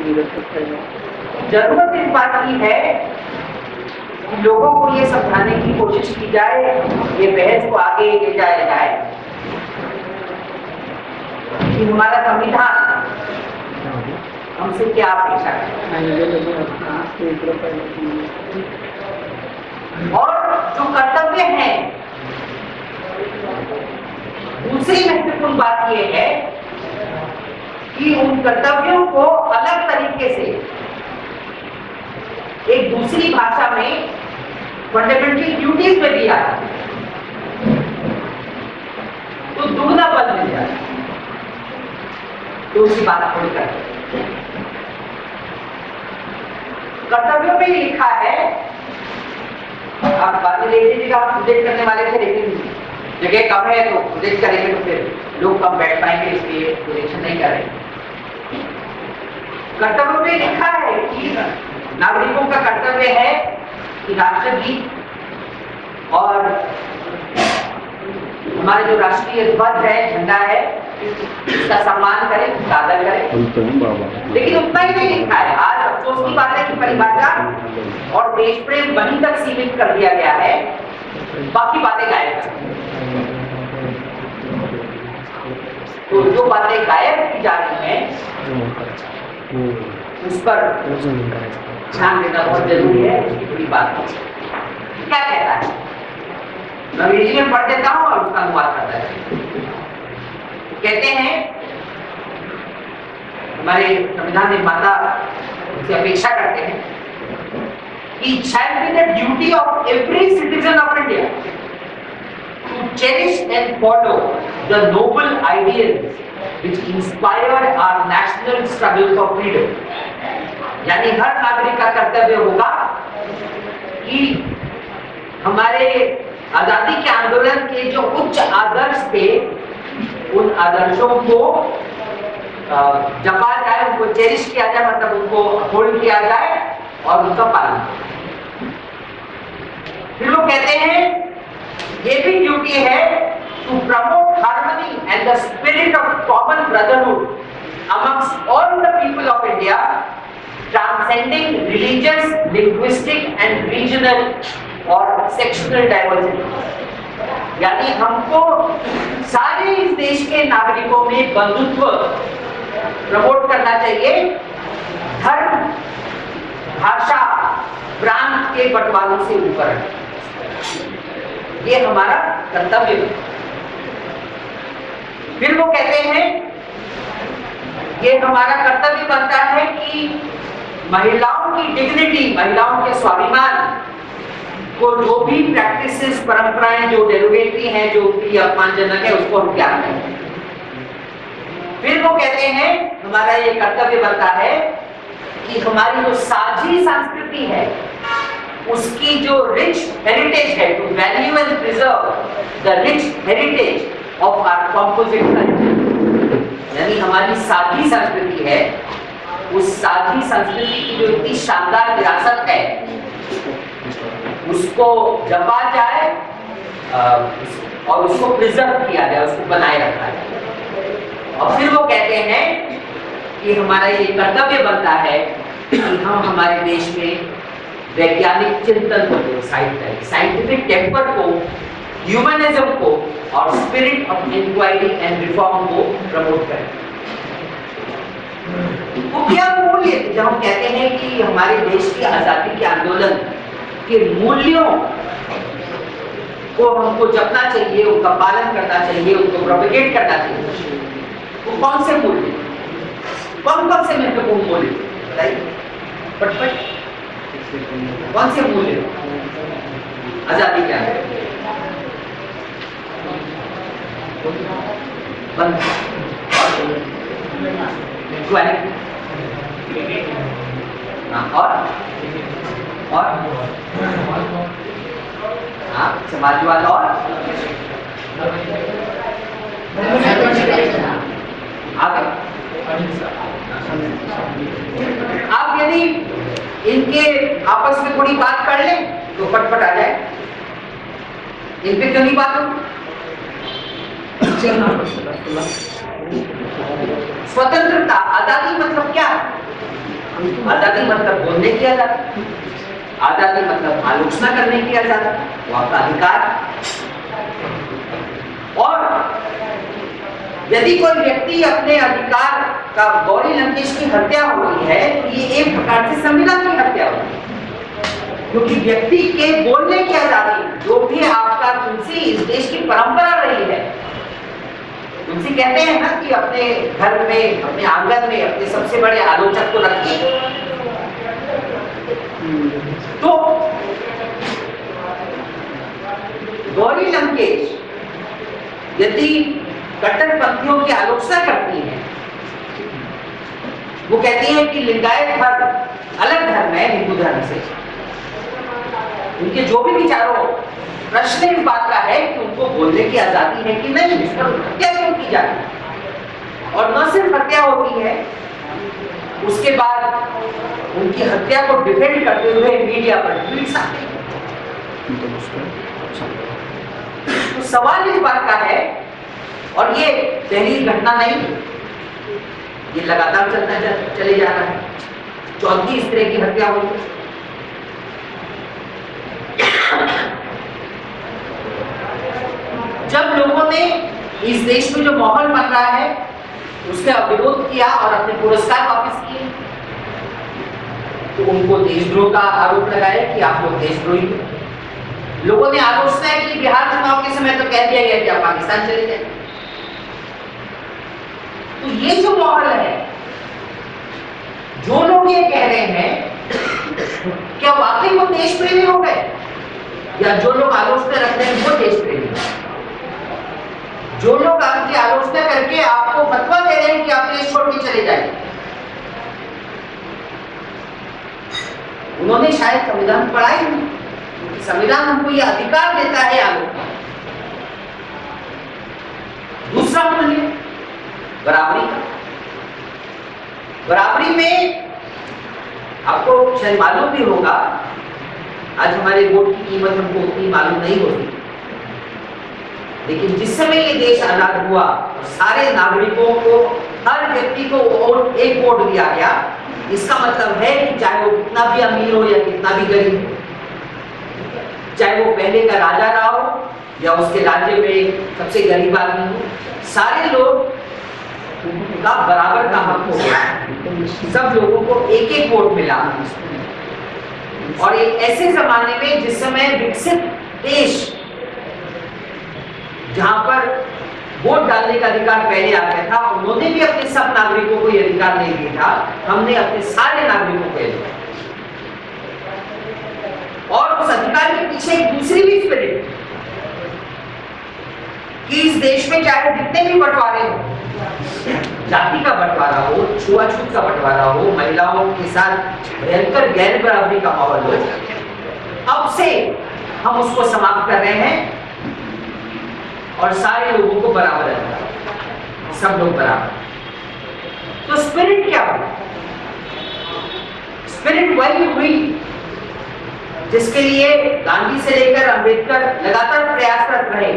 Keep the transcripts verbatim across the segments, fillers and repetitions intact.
जरूरत इस बात की है कि लोगों को ये समझाने की कोशिश की जाए, ये बहस को आगे ले जाया जाए कि हमारा संविधान हमसे क्या अपेक्षा है और जो कर्तव्य है। दूसरी महत्वपूर्ण बात यह है कि उन कर्तव्यों को अलग तरीके से एक दूसरी भाषा में फंडामेंटल ड्यूटीज में दिया तो दुगना बल मिल जाता है। दूसरी बात थोड़ी करते कर्तव्यों में लिखा है, आप बाद में देख लीजिएगा, आप प्रोजेक्ट करने वाले थे लेकिन जगह कम है तो प्रोजेक्ट करेंगे तो फिर लोग कम बैठ पाएंगे, इसलिए प्रोजेक्शन नहीं कर रहे। कर्तव्यों में लिखा है कि नागरिकों का कर्तव्य है कि राष्ट्रगीत और हमारे जो राष्ट्रीय ध्वज है, झंडा है, इसका सम्मान करें, आदर करें। लेकिन उतना ही नहीं लिखा है। आज अफसोस की बात है कि परिभाषा और देश प्रेम वहीं तक सीमित कर दिया गया है, बाकी बातें गायब कर। तो जो बातें गायब की जा रही हैं उस पर ध्यान देना बहुत जरूरी है। उसकी पूरी बात क्या कहता है मैं अंग्रेजी में पढ़ देता हूं और उसका अनुवाद करता है। कहते हैं हमारे संविधान निर्माता उनसे अपेक्षा करते हैं कि it shall be the duty of every citizen of India to cherish and follow the noble ideals which inspire our national struggle for freedom। यानी हर नागरिक का कर्तव्य होगा कि हमारे आजादी के आंदोलन के जो उच्च आदर्श थे उन आदर्शों को जपा जाए, उनको चेरिश किया जाए, मतलब उनको होल्ड किया जाए और उनका पालन किया। फिर वो कहते हैं ये भी ड्यूटी है to promote harmony and the spirit of common brotherhood amongst all the people of India, transcending religious, linguistic and regional और सेक्शनल डाइवर्सिटी। यानी हमको सारे इस देश के नागरिकों में बंधुत्व प्रमोट करना चाहिए, धर्म, भाषा, प्रांत के बंटवारों से ऊपर। ये हमारा कर्तव्य है। फिर वो कहते हैं ये हमारा कर्तव्य बनता है कि महिलाओं की डिग्निटी, महिलाओं के स्वाभिमान को जो भी प्रैक्टिसेस, परंपराएं जो डेरोगेटरी हैं, जो उनकी अपमानजनक है, उसको हम त्याग करें। फिर वो कहते हैं हमारा ये कर्तव्य बनता है कि हमारी जो साझी संस्कृति है उसकी जो रिच हेरिटेज है, to value and preserve the rich heritage of our composite culture. यानी हमारी साझी संस्कृति है, उस साझी संस्कृति की जो इतनी शानदार विरासत है उसको जपा जाए और उसको प्रिजर्व किया जाए, उसको बनाए रखा जाए। और फिर वो कहते हैं कि हमारा ये कर्तव्य बनता है कि हम हमारे देश में वैज्ञानिक चिंतन को, साइंटिफिक टेम्पर को, ह्यूमनिज्म को और spirit of inquiry and reform को प्रमोट करें। वो क्या मूल्य, जब हम कहते हैं कि हमारे देश की आजादी के आंदोलन के मूल्यों को हमको जपना चाहिए, उनका पालन करना चाहिए, उनको प्रोपेगेट करना चाहिए, वो कौन से मूल्य, कौन कौन से महत्वपूर्ण मूल्य बताइए फटफट, कौन से मूल्य आजादी क्या है? और और हाँ समाजवाद और आगे आप यदि इनके आपस में थोड़ी बात कर लें तो फटफट आ जाए। इन पे क्यों नहीं बात हो? स्वतंत्रता, आजादी मतलब क्या? आजादी मतलब बोलने की आजादी, आजादी मतलब आलोचना करने की आजादी, वो आपका अधिकार। और यदि कोई व्यक्ति अपने अधिकार का, गौरी लंकेश की हत्या हुई है तो ये एक प्रकार से संविधान की हत्या हुई है, क्योंकि व्यक्ति के बोलने की आजादी, जो भी आपका तुलसी इस देश की परंपरा रही है, तुलसी कहते हैं ना कि अपने घर में, अपने आंगन में अपने सबसे बड़े आलोचक को रखिए। तो गौरी लंकेश यदि कट्टरपंथियों की आलोचना करती हैं, वो कहती है कि लिंगायत धर्म अलग धर्म है हिंदू धर्म से, उनके जो भी विचारों, प्रश्न इस बात का है कि उनको बोलने की आजादी है कि नहीं, इस पर हत्या क्यों की जाती है। और न सिर्फ हत्या होती है, उसके बाद उनकी हत्या को डिफेंड करते हुए मीडिया पर ट्वीट्स आते हैं। तो सवाल इस बात का है, और ये पहली घटना नहीं, ये लगातार चलता चले जा रहा है, चौथी इस तरह की हत्या हुई। जब लोगों ने इस देश में जो माहौल बन रहा है उसका विरोध किया और अपने पुरस्कार वापस किए, तो उनको देशद्रोह का आरोप लगाया कि आप लोग देशद्रोही हो। लोगों ने आलोचना की, बिहार चुनाव के समय तो कह दिया गया कि आप पाकिस्तान चले जाए। तो ये जो माहौल है, जो लोग ये कह रहे हैं, क्या वाकई वो देश प्रेमी हो गए, या जो लोग आलोचना रख रहे हैं वो देश प्रेमी? जो लोग आपकी आलोचना करके आपको फतवा दे रहे हैं कि आप देश छोड़ के चले जाइए, उन्होंने शायद संविधान पढ़ा ही नहीं। संविधान हमको यह अधिकार देता है आलोचना। दूसरा मूल्य बराबरी का। बराबरी में आपको शायद मालूम भी होगा, आज हमारे वोट की कीमत हमको उतनी मालूम नहीं होती, लेकिन जिस समय ये देश आजाद हुआ तो सारे नागरिकों को, हर व्यक्ति को वोट, एक वोट दिया गया। इसका मतलब है कि चाहे वो कितना भी अमीर हो या कितना भी गरीब हो, चाहे वो पहले का राजा रहा हो या उसके राज्य में सबसे गरीब आदमी हो, सारे लोग का बराबर का हक हो गया। सब लोगों को एक एक वोट मिला। और एक ऐसे जमाने में जिस समय विकसित देश, जहां पर वोट डालने का अधिकार पहले आ गया था, उन्होंने भी अपने सब नागरिकों को यह अधिकार नहीं दिया था, हमने अपने सारे नागरिकों को दिया। और उस अधिकार के पीछे एक दूसरी भी स्पिरिट कि इस देश में चाहे जितने भी बंटवारे हो, जाति का बंटवारा हो, छुआछूत का बंटवारा हो, महिलाओं के साथ भयंकर गैर बराबरी का माहौल हो, अब से हम उसको समाप्त कर रहे हैं और सारे लोगों को बराबर है, सब लोग बराबर। तो स्पिरिट क्या हुई? स्पिरिट वही हुई जिसके लिए गांधी से लेकर अंबेडकर लगातार प्रयासरत रहे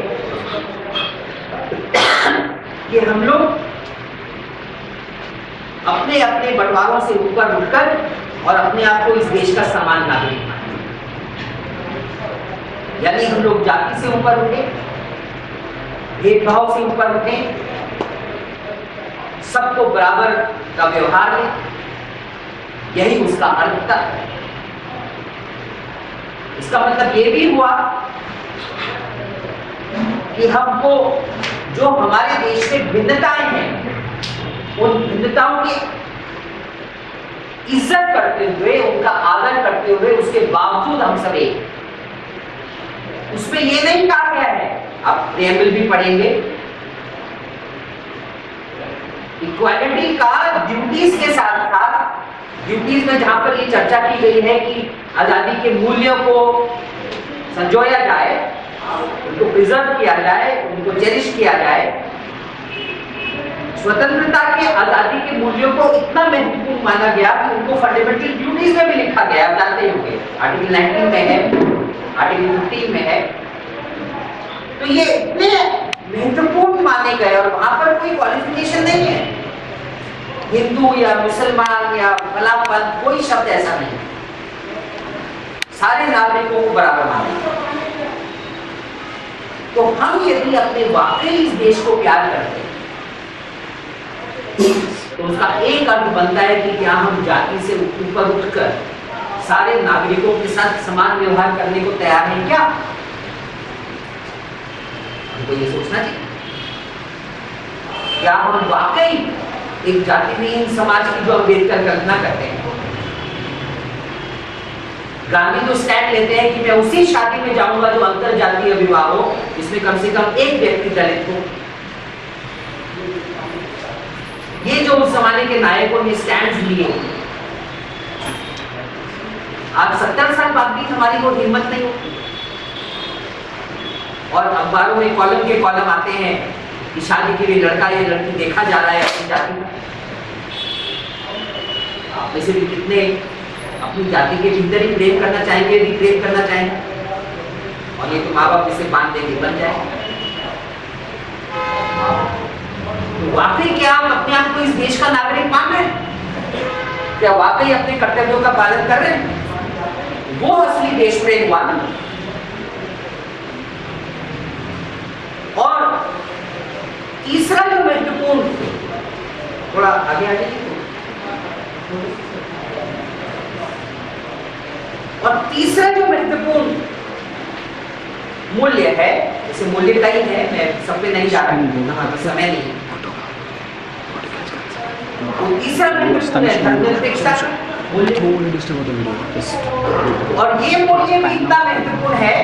कि हम लोग अपने अपने बंटवारों से ऊपर उठकर और अपने आप को इस देश का समान नागरिक माने। यानी हम लोग जाति से ऊपर उठे, भेदभाव से ऊपर उठे, सबको बराबर का व्यवहार दें, यही उसका अर्थ था। इसका मतलब ये भी हुआ कि हमको जो हमारे देश में भिन्नताएं हैं, उन भिन्नताओं की इज्जत करते हुए, उनका आदर करते हुए, उसके बावजूद हम सब एक। उसमें ये नहीं कहा गया है, आप प्रेम्बल भी पढ़ेंगे, इक्वालिटी का ड्यूटीज के साथ साथ, ड्यूटीज में जहां पर ये चर्चा की गई है कि आजादी के मूल्यों को संजोया जाए, उनको प्रिजर्व किया जाए, उनको चेरिश किया जाए। स्वतंत्रता के, आजादी के मूल्यों को इतना महत्वपूर्ण माना गया कि उनको फंडामेंटल ड्यूटीज में भी लिखा गया, आप जानते होंगे, आर्टिकल नाइनटीन में है, आर्टिकल फिफ्टीन में है। तो ये इतने महत्वपूर्ण माने गए और वहां पर कोई क्वालिफिकेशन नहीं है। हिंदू या मुसलमान या फला पंथ, कोई शब्द ऐसा नहीं, सारे नागरिकों को बराबर माना। तो हम यदि अपने वाकई इस देश को प्यार करते हैं तो उसका एक अर्थ बनता है कि क्या हम जाति से ऊपर उठकर सारे नागरिकों के साथ समान व्यवहार करने को तैयार हैं क्या? हमको ये सोचना चाहिए, क्या हम वाकई एक जातिहीन समाज की जो अम्बेडकर कल्पना करते हैं? गांधी तो स्टैंड लेते हैं कि मैं उसी शादी में जाऊंगा जो अंतर जातीय विवाह हो, जिसमें कम से कम एक व्यक्ति दलित हो। ये जो उस जमाने के नायकों ने स्टैंड लिए, आज सत्तर साल बाद भी हमारी वो हिम्मत नहीं होती। और अखबारों में कॉलम के कॉलम आते हैं कि शादी के लिए लड़का या लड़की देखा जा रहा है अपनी जाति में। आप में से भी कितने अपनी जाति के भीतर ही प्रेम करना चाहेंगे, रिप्रेम करना चाहेंगे? और ये तो माँ बाप जिसे बांध देंगे बन जाए। तो वाकई क्या आप अपने आप को इस देश का नागरिक मान रहे हैं? क्या वाकई अपने कर्तव्यों का पालन कर रहे हैं? वो असली देश प्रेम हुआ ना। और तीसरा जो महत्वपूर्ण, थोड़ा आगे आगे, और तीसरा जो महत्वपूर्ण मूल्य है, जैसे मूल्य कई है, मैं सब पे नहीं जा रहा हूं, समय नहीं। तो तीसरा महत्वपूर्ण है धर्मनिरपेक्षता मूल्य। और ये मूल्य भी इतना महत्वपूर्ण है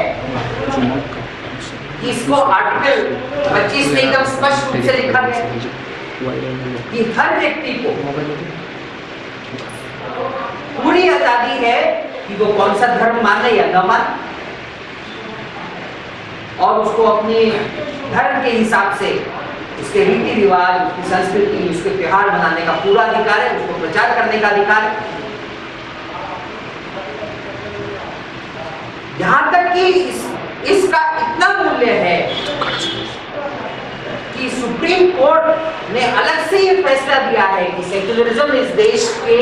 कि इसको आर्टिकल पच्चीस में एकदम स्पष्ट रूप से लिखा गया कि हर व्यक्ति को पूरी आजादी है कि वो कौन सा धर्म माने या न माने, और उसको अपने धर्म के हिसाब से उसके रीति रिवाज, उसकी संस्कृति, उसके त्योहार मनाने का पूरा अधिकार है, उसको प्रचार करने का अधिकार है। यहां तक कि इस, इसका इतना मूल्य है कि सुप्रीम कोर्ट ने अलग से ये फैसला दिया है कि सेक्युलरिज्म इस देश के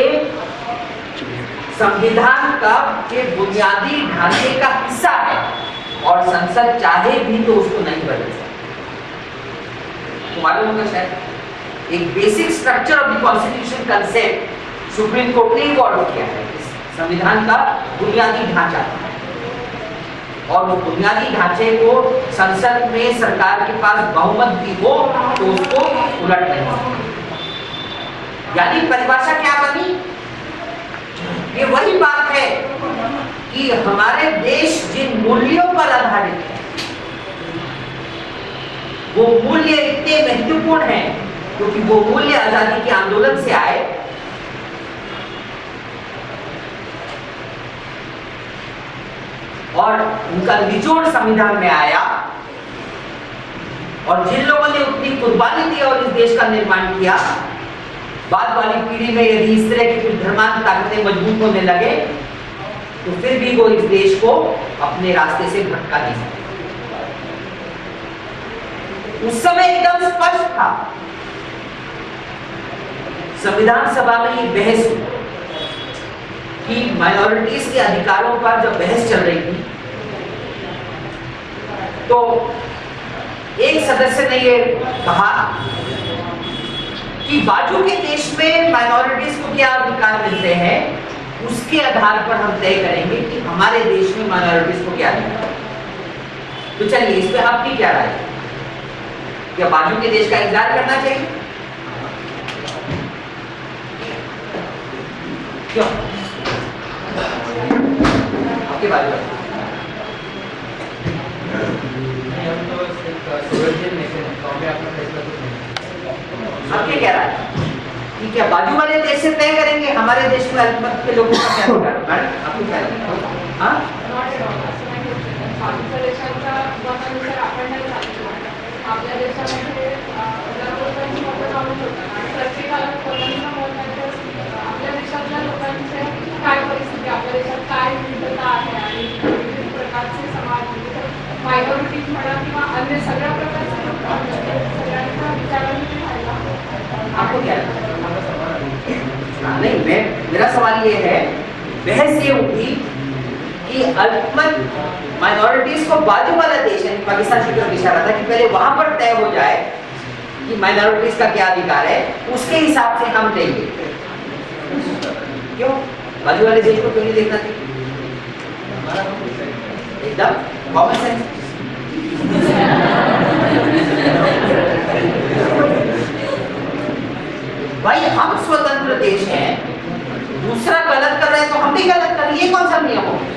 संविधान का के बुनियादी ढांचे का हिस्सा है और संसद चाहे भी तो उसको नहीं बदल सकती। तो मालूम होगा शायद एक basic structure of the constitution concept supreme court ने गौर किया है, संविधान का बुनियादी ढांचा, और उस बुनियादी ढांचे को संसद में सरकार के पास बहुमत भी हो तो उसको उलट नहीं। यानी परिभाषा क्या बनी? ये वही बात है कि हमारे देश जिन मूल्यों पर आधारित है वो मूल्य इतने महत्वपूर्ण हैं क्योंकि वो मूल्य आजादी के आंदोलन से आए, और उनका निचोड़ संविधान में आया, और जिन लोगों ने उतनी कुर्बानी दी और इस देश का निर्माण किया, बाद वाली पीढ़ी में यदि इस तरह की कुछ धर्मांध ताकतें मजबूत होने लगे तो फिर भी वो इस देश को अपने रास्ते से भटका नहीं सकते। उस समय एकदम स्पष्ट था, संविधान सभा में ये बहस हुई कि माइनॉरिटीज के अधिकारों पर जब बहस चल रही थी तो एक सदस्य ने ये कहा कि बाजू के देश में माइनॉरिटीज को क्या अधिकार मिलते हैं, उसके आधार पर हम तय करेंगे कि हमारे देश में माइनॉरिटीज को क्या अधिकार। तो चलिए इस पे आपकी क्या राय है? क्या बाजू के देश का इंतजार करना चाहिए? क्यों? आपके बारे में आपके क्या राय कि क्या बाजू वाले देश से तय करेंगे हमारे देश में अल्पमत के लोगों का क्या अधिकार? आपको क्या लगता है? हाँ, आपल्या देशामध्ये लोकांची मतं काढून ठेवतात, प्रत्येकाला स्वतंत्र मत माहिती आपल्या देशातल्या लोकांची काय परिस्थिती, आपल्या देशात काय विविधता आहे आणि विविध प्रकारचे समाज, मायनॉरिटीज म्हणा किंवा अन्य सगळ्या प्रकारचे लोक सगळ्यांच्या विचारांनी राहायला। आपको क्या लगता है? मेरा सवाल ये है, बहस ये उठी कि अल्पमत माइनॉरिटीज को बाजू वाला देश यानी पाकिस्तान की तरफ इशारा था कि पहले वहां पर तय हो जाए कि माइनॉरिटीज का क्या अधिकार है, उसके हिसाब से हम देंगे। क्यों बाजू वाले देश को क्यों नहीं देखना चाहिए? एकदम कॉमन सेंस। भाई हम स्वतंत्र देश हैं, दूसरा गलत कर रहे हैं तो हम भी गलत करें, ये कौन सा नियम हो?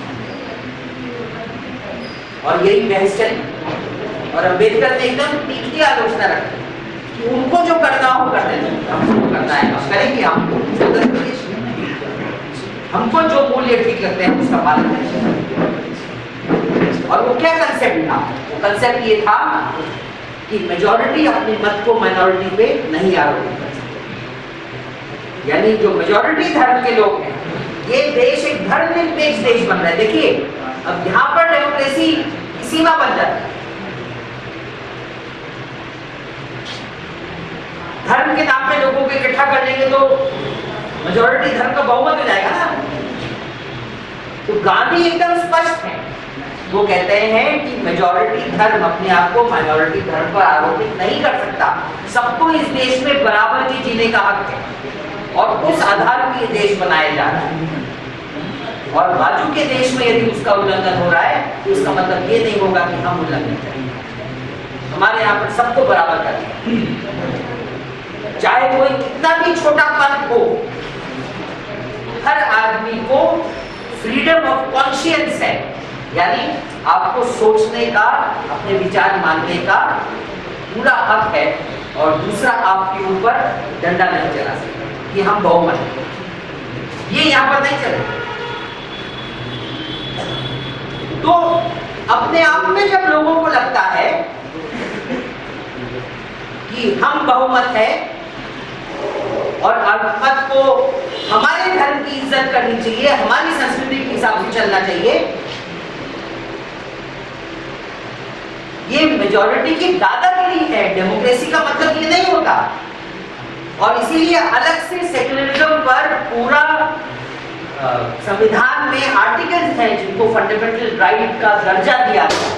और यही बहस चली और अम्बेडकर ने एकदम तीखी आलोचना रखी कि उनको जो करना हो करने दो, हमको करना है हम करेंगे, हम स्वतंत्र देश हमको जो मूल्य ठीक लगते हैं उसका पालन करेंगे। और वो क्या कंसेप्ट था? वो कंसेप्ट ये था कि मेजॉरिटी अपने मत को माइनॉरिटी पे नहीं आरोपित कर सकती, यानी जो मेजॉरिटी धर्म के लोग हैं, ये देश एक धर्मनिरपेक्ष देश बन रहा है। देखिए अब यहाँ पर डेमोक्रेसी की सीमा बन जाती है, धर्म के नाम पे लोगों को इकट्ठा कर लेंगे तो मेजॉरिटी धर्म का बहुमत हो जाएगा ना। तो गांधी एकदम स्पष्ट है, वो कहते हैं कि मेजॉरिटी धर्म अपने आप को माइनॉरिटी धर्म पर आरोपित नहीं कर सकता, सबको इस देश में बराबर की जीने का हक है और उस आधार पर ये देश बनाया जा रहा है। और बाजू के देश में यदि उसका उल्लंघन हो रहा है तो इसका मतलब ये नहीं होगा कि हम उल्लंघन करेंगे, हमारे यहाँ पर सबको बराबर करेंगे, चाहे कोई कितना भी छोटा पंथ हो, हर आदमी को फ्रीडम ऑफ कॉन्शियंस है, यानी आपको सोचने का, अपने विचार मानने का पूरा हक है और दूसरा आपके ऊपर डंडा नहीं चला सकता कि हम बहुमत हैं, ये यहाँ पर नहीं चलेगा। तो अपने आप में जब लोगों को लगता है कि हम बहुमत है और अल्पमत को हमारे धर्म की इज्जत करनी चाहिए, हमारी संस्कृति के हिसाब से चलना चाहिए, ये मेजॉरिटी की दादागिरी है। डेमोक्रेसी का मतलब ये नहीं होता और इसीलिए अलग से सेक्युलरिज्म पर पूरा संविधान में आर्टिकल्स हैं जिनको फंडामेंटल राइट का दर्जा दिया गया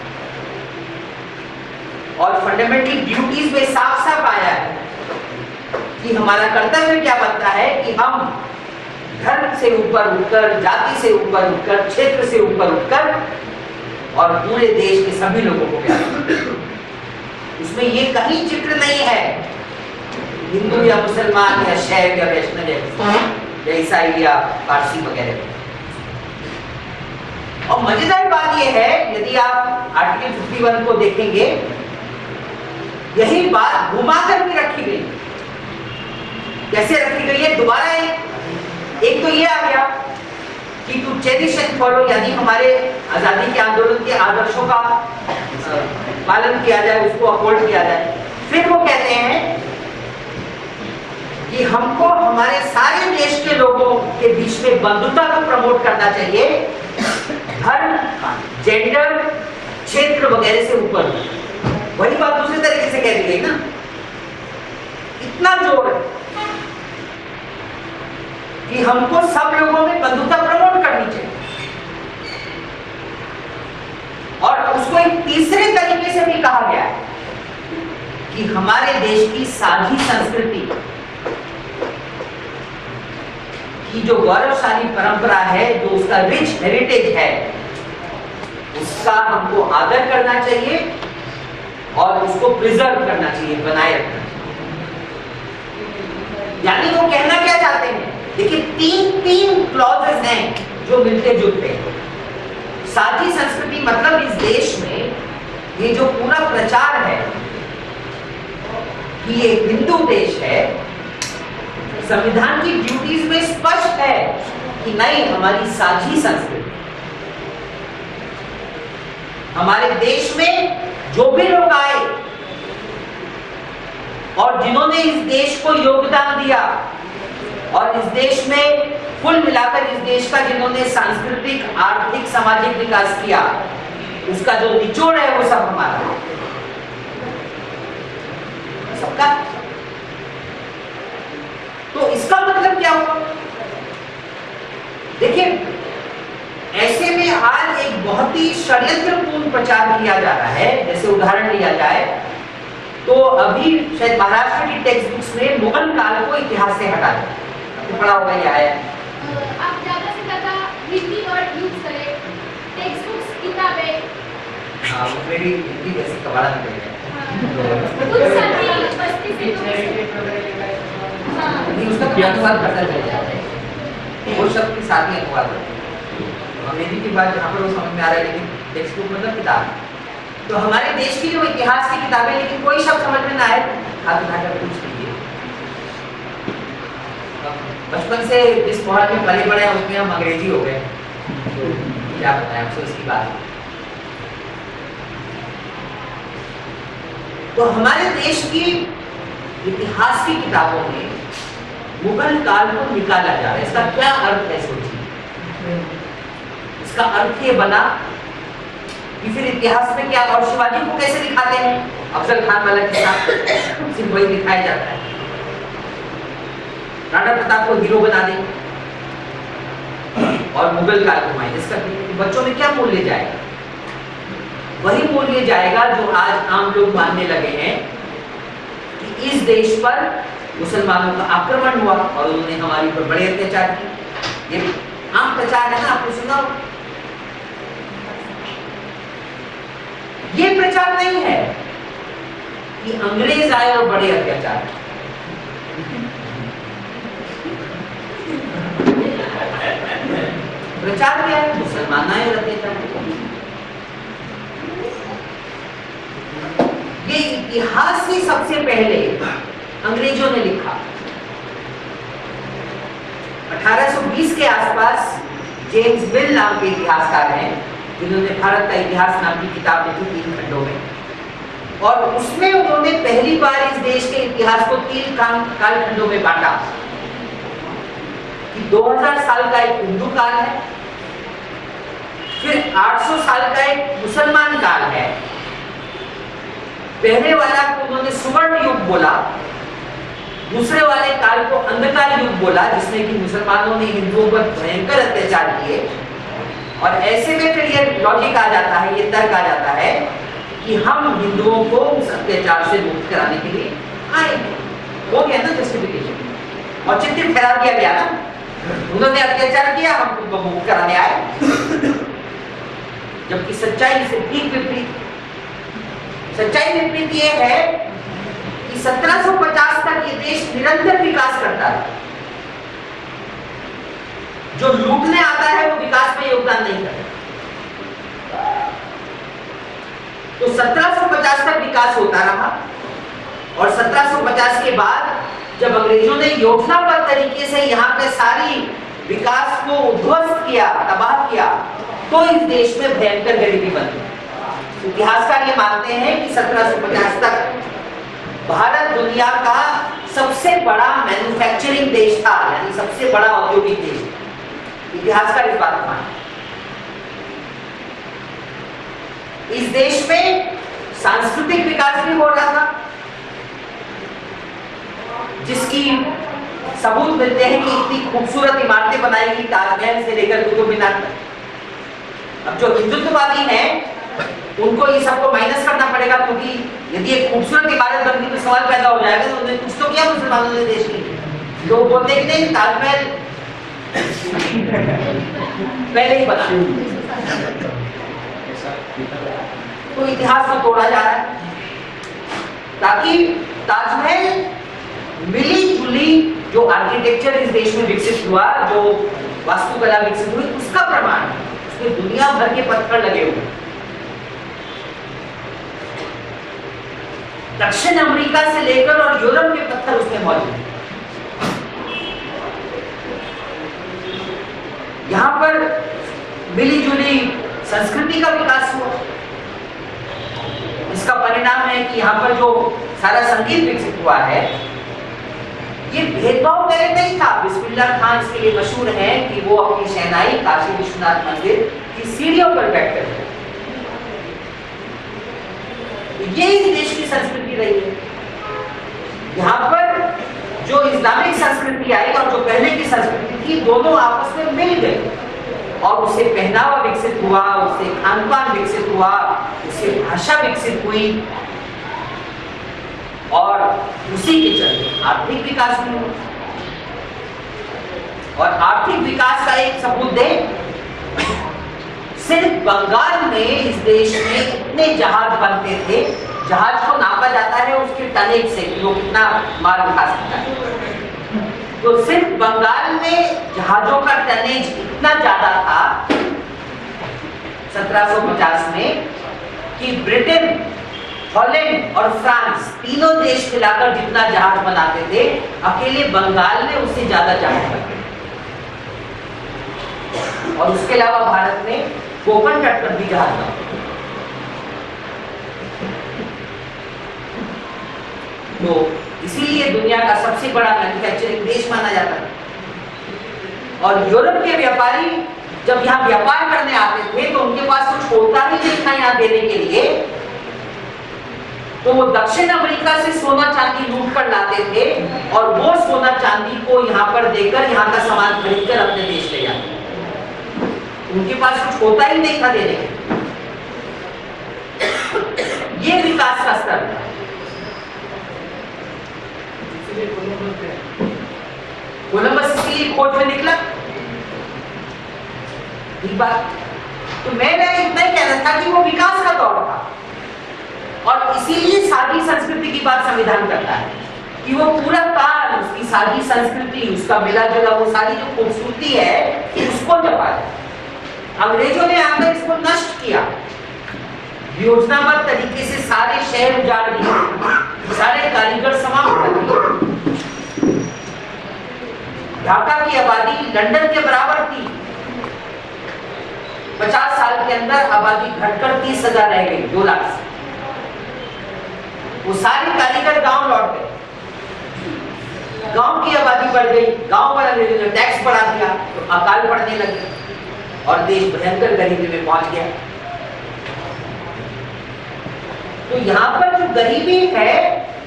और फंडामेंटल ड्यूटीज में साफ साफ आया है कि हमारा कर्तव्य क्या बनता है कि हम धर्म से ऊपर उठकर, जाति से ऊपर उठकर, क्षेत्र से ऊपर उठकर और पूरे देश के सभी लोगों को प्यार करें। इसमें ये कहीं जिक्र नहीं है हिंदू या मुसलमान या शैव या वैष्णव या ईसाई या पारसी वगैरह। और मजेदार बात यह है, यदि आप आर्टिकल इक्यावन को देखेंगे, यही बात घुमाकर भी रखी गई। कैसे रखी गई है? दोबारा एक एक तो ये आ गया कि टू चेरिश एंड फॉलो, यानी हमारे आजादी के आंदोलन के आदर्शों का पालन किया जाए, उसको अपहोल्ड किया जाए। फिर वो कहते हैं कि हमको हमारे सारे देश के लोगों के बीच में बंधुता को प्रमोट करना चाहिए, धर्म, जेंडर, क्षेत्र वगैरह से ऊपर। वही बात दूसरे तरीके से कह दी गई ना, इतना जोर कि हमको सब लोगों में बंधुता प्रमोट करनी चाहिए। और उसको एक तीसरे तरीके से भी कहा गया है कि हमारे देश की साझी संस्कृति की जो गौरवशाली परंपरा है, जो उसका रिच हेरिटेज है, उसका हमको आदर करना चाहिए और उसको प्रिजर्व करना चाहिए, बनाए रखना चाहिए। यानी वो कहना क्या चाहते हैं? देखिए तीन तीन क्लॉजेस हैं जो मिलते जुलते हैं। साझी संस्कृति मतलब इस देश में ये जो पूरा प्रचार है कि ये हिंदू देश है, संविधान की ड्यूटीज में स्पष्ट है कि नहीं, हमारी साझी संस्कृति, हमारे देश में जो भी लोग आए और जिन्होंने इस देश को योगदान दिया और इस देश में कुल मिलाकर इस देश का जिन्होंने सांस्कृतिक, आर्थिक, सामाजिक विकास किया, उसका जो निचोड़ है वो सब हमारा है, सबका। तो इसका मतलब क्या हुआ अभी षड्यंत्रपूर्ण प्रचार किया जा रहा है। जैसे उदाहरण लिया जाए तो अभी शायद महाराष्ट्र की टेक्स्ट बुक्स में मुगल काल को इतिहास से हटा दिया, आपने पढ़ा होगा ये आया। आप ज्यादा से ज्यादा हिंदी वर्ड यूज करें, टेक्स्ट बुक्स किताबें। हाँ, वो मेरी हिंदी जैसी कबाड़ा निकल गया। कुछ साथी बस्ती से नहीं, उसका क्या अनुवाद करता है वो शब्द की साथी अनुवाद है। अंग्रेजी की बात यहाँ पर वो समझ में आ रहा है, लेकिन टेक्स्ट बुक मतलब किताब। तो हमारे देश की जो इतिहास की किताबें, लेकिन कोई शब्द समझ में ना आए, हाथ उठाकर पूछ लीजिए। बचपन से जिस मोहल्ले में पले बड़े हैं उसमें हम अंग्रेजी हो गए, तो क्या बताएं आपसे उसकी बात। तो हमारे देश की इतिहास की किताबों में मुगल काल को निकाला जा रहा है। इसका क्या अर्थ है सोचिए। इसका अर्थ ये बना कि फिर इतिहास में क्या, और शिवाजी को कैसे दिखाते हैं, अफजल खान वाला किस्सा सिर्फ वही दिखाया जाता है। राणा प्रताप को हीरो बना दें और मुगल काल को माइनस कर दें। बच्चों में क्या मूल्य जाएगा? वही मूल्य जाएगा जो आज आम लोग मानने लगे हैं कि इस देश पर मुसलमानों का आक्रमण हुआ और उन्होंने हमारी पर बड़े अत्याचार किए। ये आम प्रचार है ना, आपने सुना हो। ये प्रचार नहीं है कि अंग्रेज आए और बड़े अत्याचार। प्रचार क्या है? मुसलमान आए और अत्याचार। ये इतिहास ही सबसे पहले अंग्रेजों ने लिखा। अठारह सौ बीस के आसपास जेम्स मिल नाम के इतिहासकार हैं जिन्होंने भारत का इतिहास नाम की किताब लिखी तीन खंडों में, और उसमें उन्होंने पहली बार इस देश के इतिहास को तीन कालखंडों में बांटा कि दो हज़ार साल का एक हिंदू काल है, फिर आठ सौ साल का एक मुसलमान काल है। पहले वाला को उन्होंने सुवर्ण युग बोला, दूसरे वाले काल को अंधकार युग बोला जिसमें कि मुसलमानों ने हिंदुओं पर भयंकर अत्याचार किए। और ऐसे में फिर ये लॉजिक आ जाता है, ये तर्क आ जाता है कि हम हिंदुओं को उस अत्याचार से मुक्त कराने के लिए आएंगे। हो गया ना जस्टिफिकेशन, और चित्त ठहरा दिया गया ना, उन्होंने अत्याचार किया, हम उनको मुक्त कराने आए। जबकि सच्चाई से ठीक विपरीत। सच्चाई विपरीत ये है कि सत्रह सौ पचास तक ये देश निरंतर विकास करता है। जो लूटने आता है वो विकास में योगदान नहीं करता। तो सत्रह सौ पचास तक विकास होता रहा, और सत्रह सौ पचास के बाद जब अंग्रेजों ने योजनाबद्ध तरीके से यहाँ पे सारी विकास को उध्वस्त किया, तबाह किया, तो इस देश में भयंकर गरीबी बनी। इतिहासकार ये मानते हैं कि सत्रह सौ पचास तक भारत दुनिया का सबसे बड़ा मैन्युफैक्चरिंग देश था, यानी सबसे बड़ा औद्योगिक देश। इतिहासकार इस बात को मानते हैं। इस देश में सांस्कृतिक विकास भी हो रहा था, जिसकी सबूत मिलते हैं कि इतनी खूबसूरत इमारतें बनाई गई, ताजमहल से लेकर कुतुब मीनार तक। अब जो हिंदुत्ववादी हैं उनको ये सबको माइनस करना पड़ेगा, क्योंकि यदि एक खूबसूरत इमारत बनती तो सवाल पैदा हो जाएगा तो उन्होंने कुछ तो किया मुसलमानों ने देश के लिए। लोग बोलते हैं कि नहीं, ताजमहल पहले ही बना। तो इतिहास को तोड़ा जा रहा है ताकि ताजमहल मिली जुली जो आर्किटेक्चर इस देश में विकसित हुआ, जो वास्तुकला विकसित हुई, उसका प्रमाण है। उसमें दुनिया भर के पत्थर लगे हुए। दक्षिण अमेरिका से लेकर और यूरोप के पत्थर उसमें मौजूद हैं। यहां पर मिली जुली संस्कृति का विकास हुआ। इसका परिणाम है कि यहाँ पर जो सारा संगीत विकसित हुआ है, ये भेदभाव पहले नहीं था। बिस्मिल्लाह खान इसके लिए मशहूर है कि वो अपनी शहनाई काशी विश्वनाथ मंदिर की सीढ़ियों पर बैठ कर, ये इस देश की संस्कृति रही है। यहाँ पर जो इस्लामिक संस्कृति आई और जो पहले की संस्कृति थी, दोनों आपस में मिल गई और उससे पहनावा विकसित हुआ, उससे खान पान विकसित हुआ, उससे भाषा विकसित हुई और उसी के चलते आर्थिक विकास भी हुआ। और आर्थिक विकास का एक सबूत दे, सिर्फ बंगाल में इस देश में इतने जहाज बनते थे, जहाज को नापा जाता है उसके टनेज से कि वो कितना माल उठा सकता है। तो सिर्फ बंगाल में जहाजों का टनेज इतना ज्यादा था सत्रह सौ पचास में कि ब्रिटेन, हॉलैंड और फ्रांस तीनों देश मिलाकर जितना जहाज बनाते थे, अकेले बंगाल में उससे ज्यादा जहाज बनते थे। और उसके अलावा भारत में कोकण तट पर भी जहाज बनते थे। तो इसीलिए दुनिया का सबसे बड़ा मैन्युफैक्चरिंग देश माना जाता है। और यूरोप के व्यापारी जब यहाँ व्यापार करने आते थे तो उनके पास कुछ होता ही नहीं था यहाँ देने के लिए, तो वो दक्षिण अमेरिका से सोना चांदी लूट कर लाते थे और वो सोना चांदी को यहाँ पर देकर यहाँ का सामान खरीद कर अपने देश ले जाते थे। उनके पास कुछ होता ही नहीं था देने के। ये विकास का स्तर था। कोलंबस इसलिए खोज में निकला। बात तो मैंने इतना ही कहना था कि वो विकास का दौर था और इसीलिए सादी संस्कृति की बात संविधान करता है कि वो पूरा काल, उसकी सादी संस्कृति, उसका मिला जुला वो सारी जो खूबसूरती है उसको जपा है। अंग्रेजों ने आकर इसको नष्ट किया, योजनाबद्ध तरीके से सारे शहर उजाड़ दिए, सारे कारीगर समाप्त कर दिए। ढाका की आबादी लंदन के बराबर थी, पचास साल के अंदर आबादी घटकर तीस हजार रह गई, दो लाख से। वो सारे कारीगर गांव लौट गए, गांव की आबादी बढ़ गई, गांव वाला ने टैक्स बढ़ा दिया तो अकाल पड़ने लगे और देश भयंकर गरीबी में पहुंच गया। तो यहाँ पर जो गरीबी है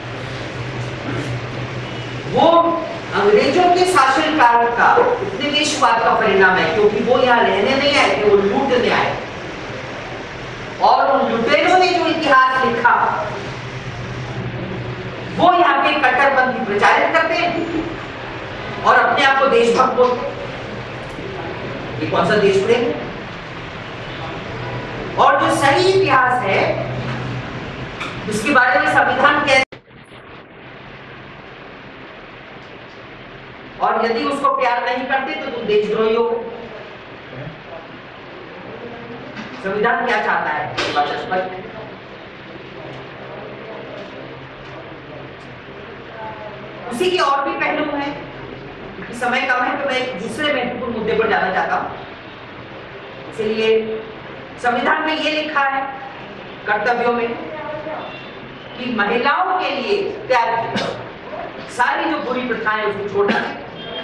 वो अंग्रेजों के शासनकाल का उपनिवेशवाद का परिणाम है, क्योंकि वो यहाँ रहने नहीं आए थे, वो लूटने आए। और उन लुटेरों ने जो इतिहास लिखा वो यहाँ के कट्टरपंथी प्रचारित करते हैं और अपने आप को देशभक्त बोलते हैं। ये कौन सा देश प्रेम है? और जो सही इतिहास है उसके बारे में संविधान कहते, और यदि उसको प्यार नहीं करते तो तुम देशद्रोही हो। संविधान क्या चाहता है? उसी के और भी पहलू हैं, क्योंकि समय कम है तो मैं एक दूसरे महत्वपूर्ण मुद्दे पर जाना चाहता हूं। इसलिए संविधान में ये लिखा है कर्तव्यों में कि महिलाओं के लिए त्याग सारी जो बुरी प्रथाएं उसको छोड़ना है।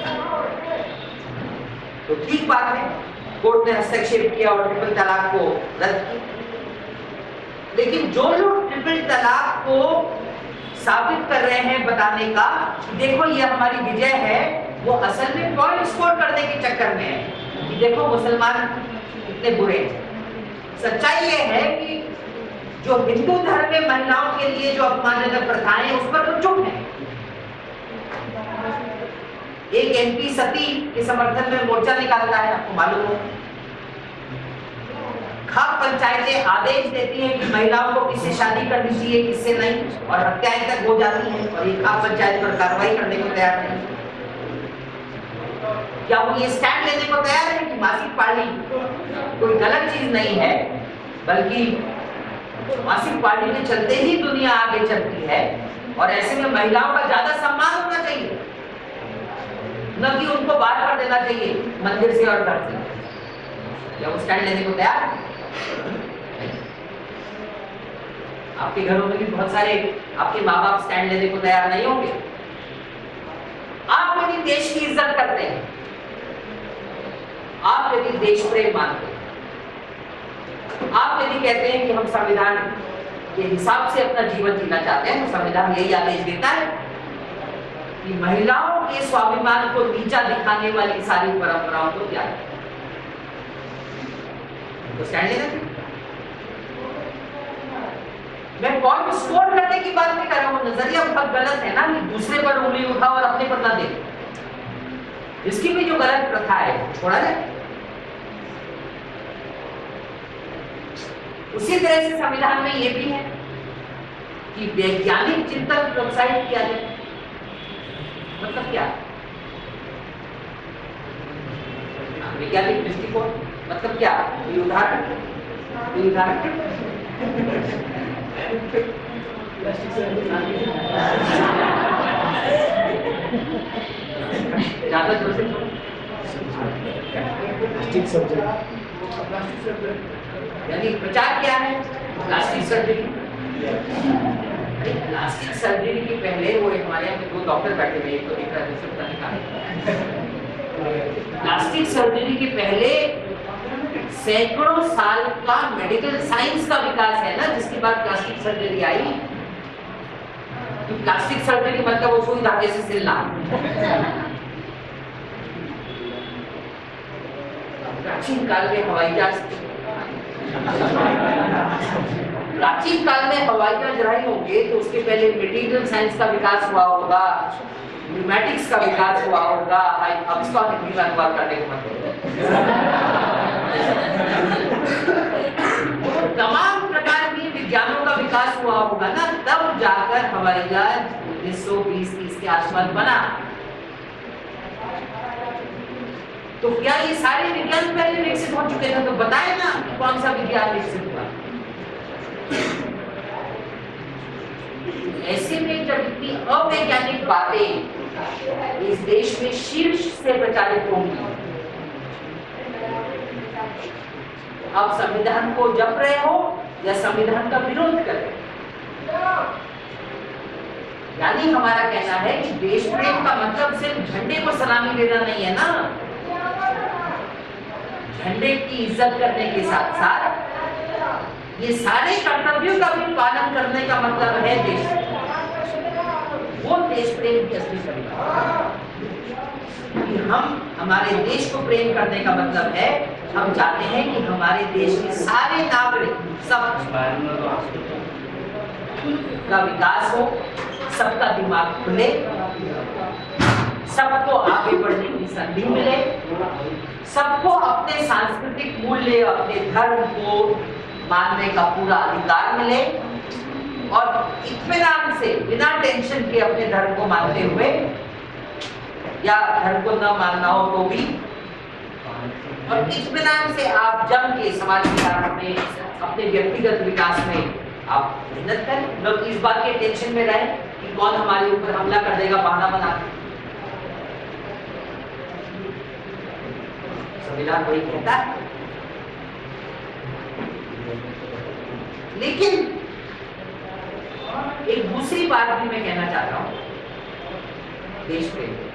तो ठीक बात है, कोर्ट ने हस्तक्षेप किया और ट्रिपल तलाक को रद्द किया। लेकिन जो लोग ट्रिपल तलाक को साबित कर रहे हैं बताने का कि देखो ये हमारी विजय है, वो असल में पॉइंट स्कोर करने के चक्कर में है कि देखो मुसलमान इतने बुरे हैं। सच्चाई ये है कि जो हिंदू धर्म में महिलाओं के लिए जो अपमानजनक प्रथाएं उस पर तो चुप है। एक एमपी सती के समर्थन में मोर्चा निकालता है, आपको मालूम हो। खाप पंचायतें आदेश देती हैं कि महिलाओं को किससे शादी करनी चाहिए किससे नहीं, और हत्याएं तक हो जाती हैं और ये खाप पंचायत पर कार्रवाई करने को तैयार नहीं। क्या वो ये स्टैंड लेने को तैयार है कि मासिक पाली कोई गलत चीज नहीं है, बल्कि मासिक पाली के चलते ही दुनिया आगे चलती है और ऐसे में महिलाओं का ज्यादा सम्मान होना चाहिए, न कि उनको बाहर कर देना चाहिए मंदिर से और घर से। क्या वो स्टैंड लेने को तैयार? आपके घरों में भी बहुत सारे आपके माँ बाप स्टैंड लेने को तैयार नहीं होंगे। आप यदि देश की इज्जत करते हैं, आप यदि देश प्रेम मानते हैं, आप यदि कहते हैं कि हम संविधान के हिसाब से अपना जीवन जीना चाहते हैं, तो संविधान यही आदेश देता है कि महिलाओं के स्वाभिमान को नीचा दिखाने वाली सारी परंपराओं को त्याग। तो स्टैंड लेना चाहिए। मैं पॉइंट स्कोर करने की बात नहीं कर रहा हूँ, नजरिया बहुत गलत है ना कि दूसरे पर उंगली उठाओ और अपने पर ना दे। इसकी भी जो गलत प्रथा है छोड़ा जाए। उसी तरह से संविधान में यह भी है कि वैज्ञानिक चिंतन प्रोत्साहित किया जाए। मतलब क्या? वैज्ञानिक दृष्टिकोण मतलब क्या? ये उदाहरण ये उदाहरण ज्यादा जोर से प्लास्टिक सर्जरी, यानी प्रचार क्या है? Plastic surgery. प्लास्टिक सर्जरी के पहले वो हमारे यहाँ दो डॉक्टर बैठे हुए, एक तो दिख रहा है दूसरा पता नहीं कहाँ। प्लास्टिक सर्जरी के पहले सैकड़ों साल का मेडिकल साइंस का विकास है ना, जिसके बाद प्लास्टिक सर्जरी आई। तो प्लास्टिक सर्जरी मतलब वो सुई धागे से सिलना। प्राचीन काल में हवाई जहाज प्राचीन काल में हवाई जहाज रहे होंगे तो उसके पहले मटेरियल साइंस का विकास हुआ होगा, न्यूमेटिक्स का विकास हुआ होगा। अब इसका हिंदी में अनुवाद करने को मतलब तमाम प्रकार के विज्ञानों का विकास हुआ होगा ना, तब जाकर हवाई जहाज उन्नीस सौ बीस तीस के आसपास बना। तो क्या ये सारे विज्ञान पहले विकसित हो चुके थे? तो बताए ना कि कौन सा विज्ञान विकसित हुआ। ऐसे में जब इतनी अवैज्ञानिक बातें इस देश में शीर्ष से प्रचारित होंगी, आप संविधान को जप रहे हो या संविधान का विरोध कर रहे हो। यानी हमारा कहना है कि देश प्रेम का मतलब सिर्फ झंडे को सलामी देना नहीं है ना, झंडे की इज्जत करने के साथ साथ ये सारे कर्तव्यों का भी पालन करने का मतलब है देश, वो देश प्रेम की असली परिभाषा। हम हमारे देश को प्रेम करने का मतलब है हम चाहते हैं कि हमारे देश के सारे नागरिक सब का विकास हो, सबका दिमाग खुले, सबको आगे बढ़ने की संधि मिले, सबको अपने सांस्कृतिक मूल्य, अपने धर्म को मानने का पूरा अधिकार मिले और इत्मीनान से बिना टेंशन के अपने धर्म को मानते हुए या धर्म को न मानना हो तो भी, और इत्मीनान से आप जम के समाज विकास में, अपने व्यक्तिगत विकास में आप मेहनत करें। लोग इस बात के टेंशन में रहे कि कौन हमारे ऊपर हमला कर देगा बहाना बना के। संविधान वही कहता है। लेकिन एक दूसरी बात भी मैं कहना चाहता हूं देश प्रेम।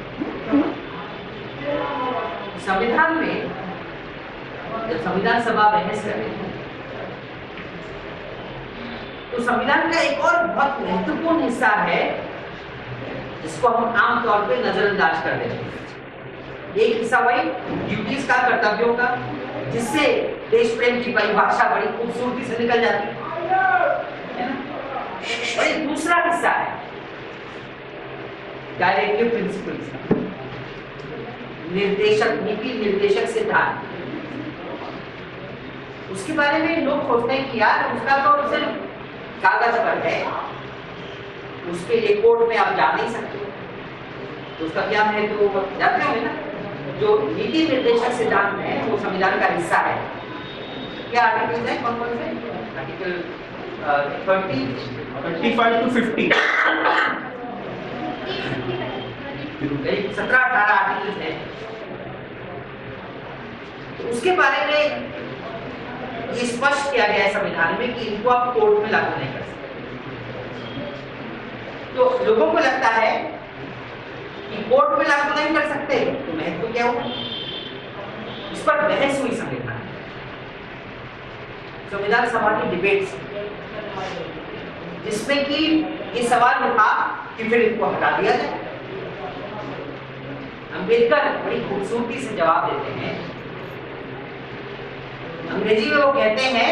संविधान में जब संविधान सभा बहस कर रही है तो संविधान का एक और बहुत महत्वपूर्ण हिस्सा है जिसको हम आमतौर पे नजरअंदाज कर देते हैं। एक हिस्सा वही ड्यूटीज का, कर्तव्यों का, जिससे देश प्रेम की परिभाषा बड़ी खूबसूरती से निकल जाती है। और एक दूसरा हिस्सा है डायरेक्टिव प्रिंसिपल्स का, निर्देशक नीति, निर्देशक सिद्धांत। उसके बारे में लोग सोचते हैं कि यार उसका तो सिर्फ कागज पर है, उसके लिए कोर्ट में आप जा नहीं सकते, तो उसका क्या महत्व तो जानते होंगे ना। जो नीति निर्देशक सिद्धांत है वो संविधान का हिस्सा है। क्या आर्टिकल है, कौन कौन से? Article thirty thirty five to fifty सत्रह अठारह आर्टिकल है। तो उसके बारे में ये स्पष्ट किया गया है संविधान में कि इनको आप कोर्ट में लागू नहीं कर सकते। तो लोगों को लगता है कि कोर्ट में लागू नहीं कर सकते, तो महत्व क्या होगा? इस पर बहस हुई संविधान संविधान सभा की डिबेट्स, जिसमें कि ये सवाल उठा कि फिर इनको हटा दिया जाए। अम्बेडकर बड़ी खूबसूरती से जवाब देते हैं अंग्रेजी में वो कहते हैं,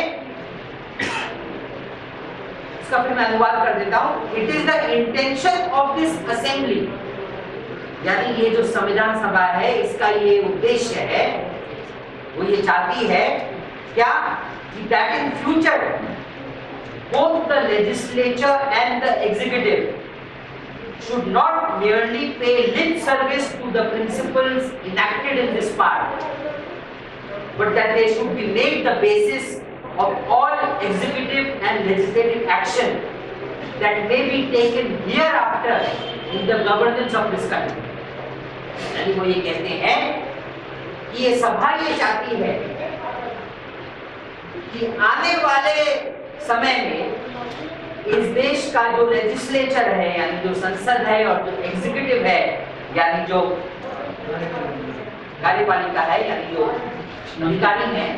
इसका फिर मैं अनुवाद कर देता हूं, it is the intention of this assembly, यानी ये जो संविधान सभा है इसका ये उद्देश्य है, वो ये चाहती है क्या कि that in future both the legislature and the executive should not merely pay lip service to the principles enacted in this part, but that they should be made the basis of all executive and legislative action that may be taken hereafter in the governance of this country. यानी वो ये कहते हैं कि ये सभा ये चाहती है कि आने वाले समय में इस देश का जो लेजिस्लेचर है, यानी जो संसद है, और जो एग्जीक्यूटिव है, यानी जो कार्यपालिका है, यानी जो अधिकारी है,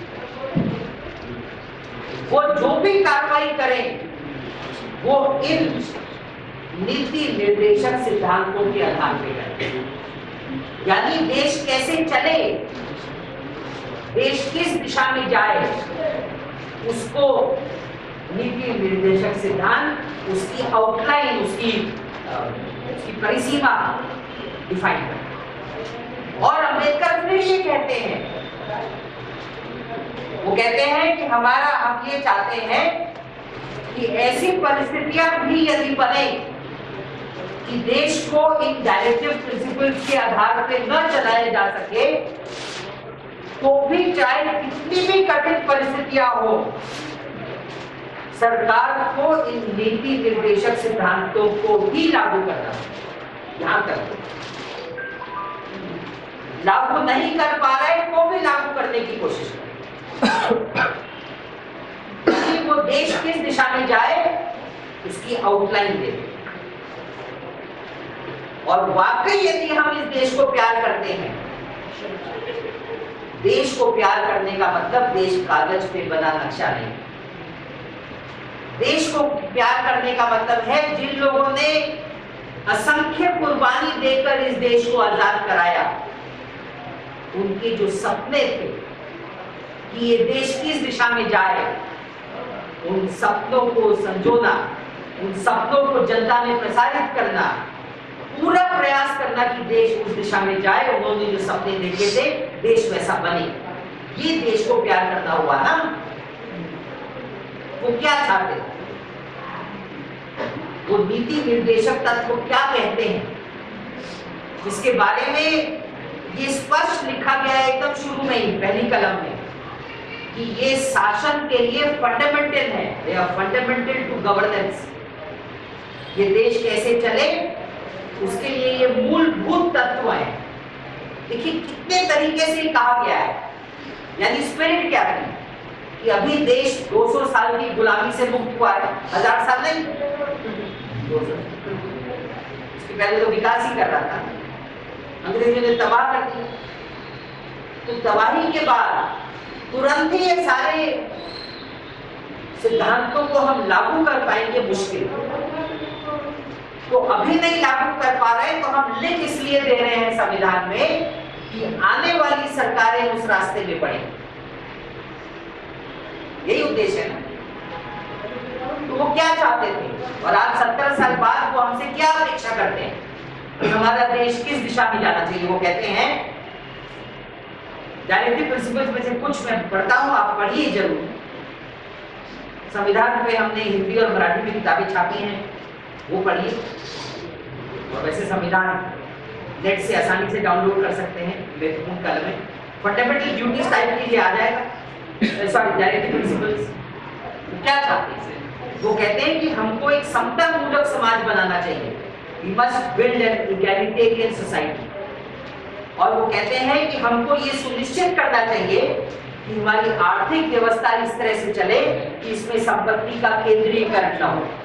वो जो भी कार्रवाई करें वो इन नीति निर्देशक सिद्धांतों के आधार पर करें। यानी देश कैसे चले, देश किस दिशा में जाए, उसको नीति निर्देशक सिद्धांत, उसकी आउटलाइन, उसकी उसकी परिसीमा डिफाइन करते। और अम्बेडकर फिर ये कहते हैं, वो कहते हैं कि हमारा हम ये चाहते हैं कि ऐसी परिस्थितियां भी यदि बने कि देश को इन डायरेक्टिव प्रिंसिपल्स के आधार पर न चलाया जा सके, तो भी चाहे कितनी भी कठिन परिस्थितियां हो, सरकार को इन नीति निर्देशक सिद्धांतों को ही लागू करना। यहां तक लागू नहीं कर पा रहे तो भी लागू करने की कोशिश करें। वो देश किस दिशा में जाए उसकी आउटलाइन दे। और वाकई यदि हम इस देश को प्यार करते हैं, देश को प्यार करने का मतलब देश कागज पे बना नक्शा नहीं, देश को प्यार करने का मतलब है जिन लोगों ने असंख्य कुर्बानी देकर इस देश को आजाद कराया, उनके जो सपने थे कि ये देश किस दिशा में जाए, उन सपनों को संजोना, उन सपनों को जनता में प्रसारित करना, पूरा प्रयास करना कि देश उस दिशा में जाए। उन्होंने जो सपने देखे थे देश वैसा बने, ये देश को प्यार करना हुआ ना। वो क्या चाहते, वो नीति निर्देशक तत्व क्या कहते हैं, जिसके बारे में ये स्पष्ट लिखा गया है एकदम शुरू में ही पहली कलम में कि ये शासन के लिए फंडामेंटल है, they are fundamental to governance. ये देश कैसे चले उसके लिए ये मूलभूत तत्व है। देखिए कितने तरीके से कहा गया है, यानी स्पिरिट क्या है कि अभी देश दो सौ साल की गुलामी से मुक्त हुआ है, हजार साल नहीं, दो सौ। इसके पहले तो विकास ही कर रहा था, अंग्रेजों ने तबाह कर दिया। तो तबाही के बाद तुरंत ही ये सारे सिद्धांतों को हम लागू कर पाएंगे मुश्किल, तो अभी नहीं लागू कर पा रहे तो हम लिख इसलिए दे रहे हैं संविधान में कि आने वाली सरकारें उस रास्ते में बढ़े। यही उद्देश्य है ना। तो वो क्या चाहते थे और आज सत्तर साल बाद वो हमसे क्या अपेक्षा करते हैं कि हमारा देश किस दिशा में जाना चाहिए। वो कहते हैं डायरेक्टिव प्रिंसिपल्स में से कुछ मैं पढ़ता हूं, आप पढ़िए जरूर। संविधान पे हमने हिंदी और मराठी में किताबें छापी हैं, वो पढ़िए। और वैसे संविधान नेट से आसानी से डाउनलोड कर सकते हैं, महत्वपूर्ण कलम में। फंडामेंटल ड्यूटीज टाइप कीजिए, आ जाएगा। सॉरी, डायरेक्टिव प्रिंसिपल्स क्या चाहते हैं? वो कहते हैं कि हमको एक समता मूलक समाज बनाना चाहिए, we must build an egalitarian society. और वो कहते हैं कि हमको ये सुनिश्चित करना चाहिए कि हमारी आर्थिक व्यवस्था इस तरह से चले कि इसमें संपत्ति का केंद्रीकरण न हो।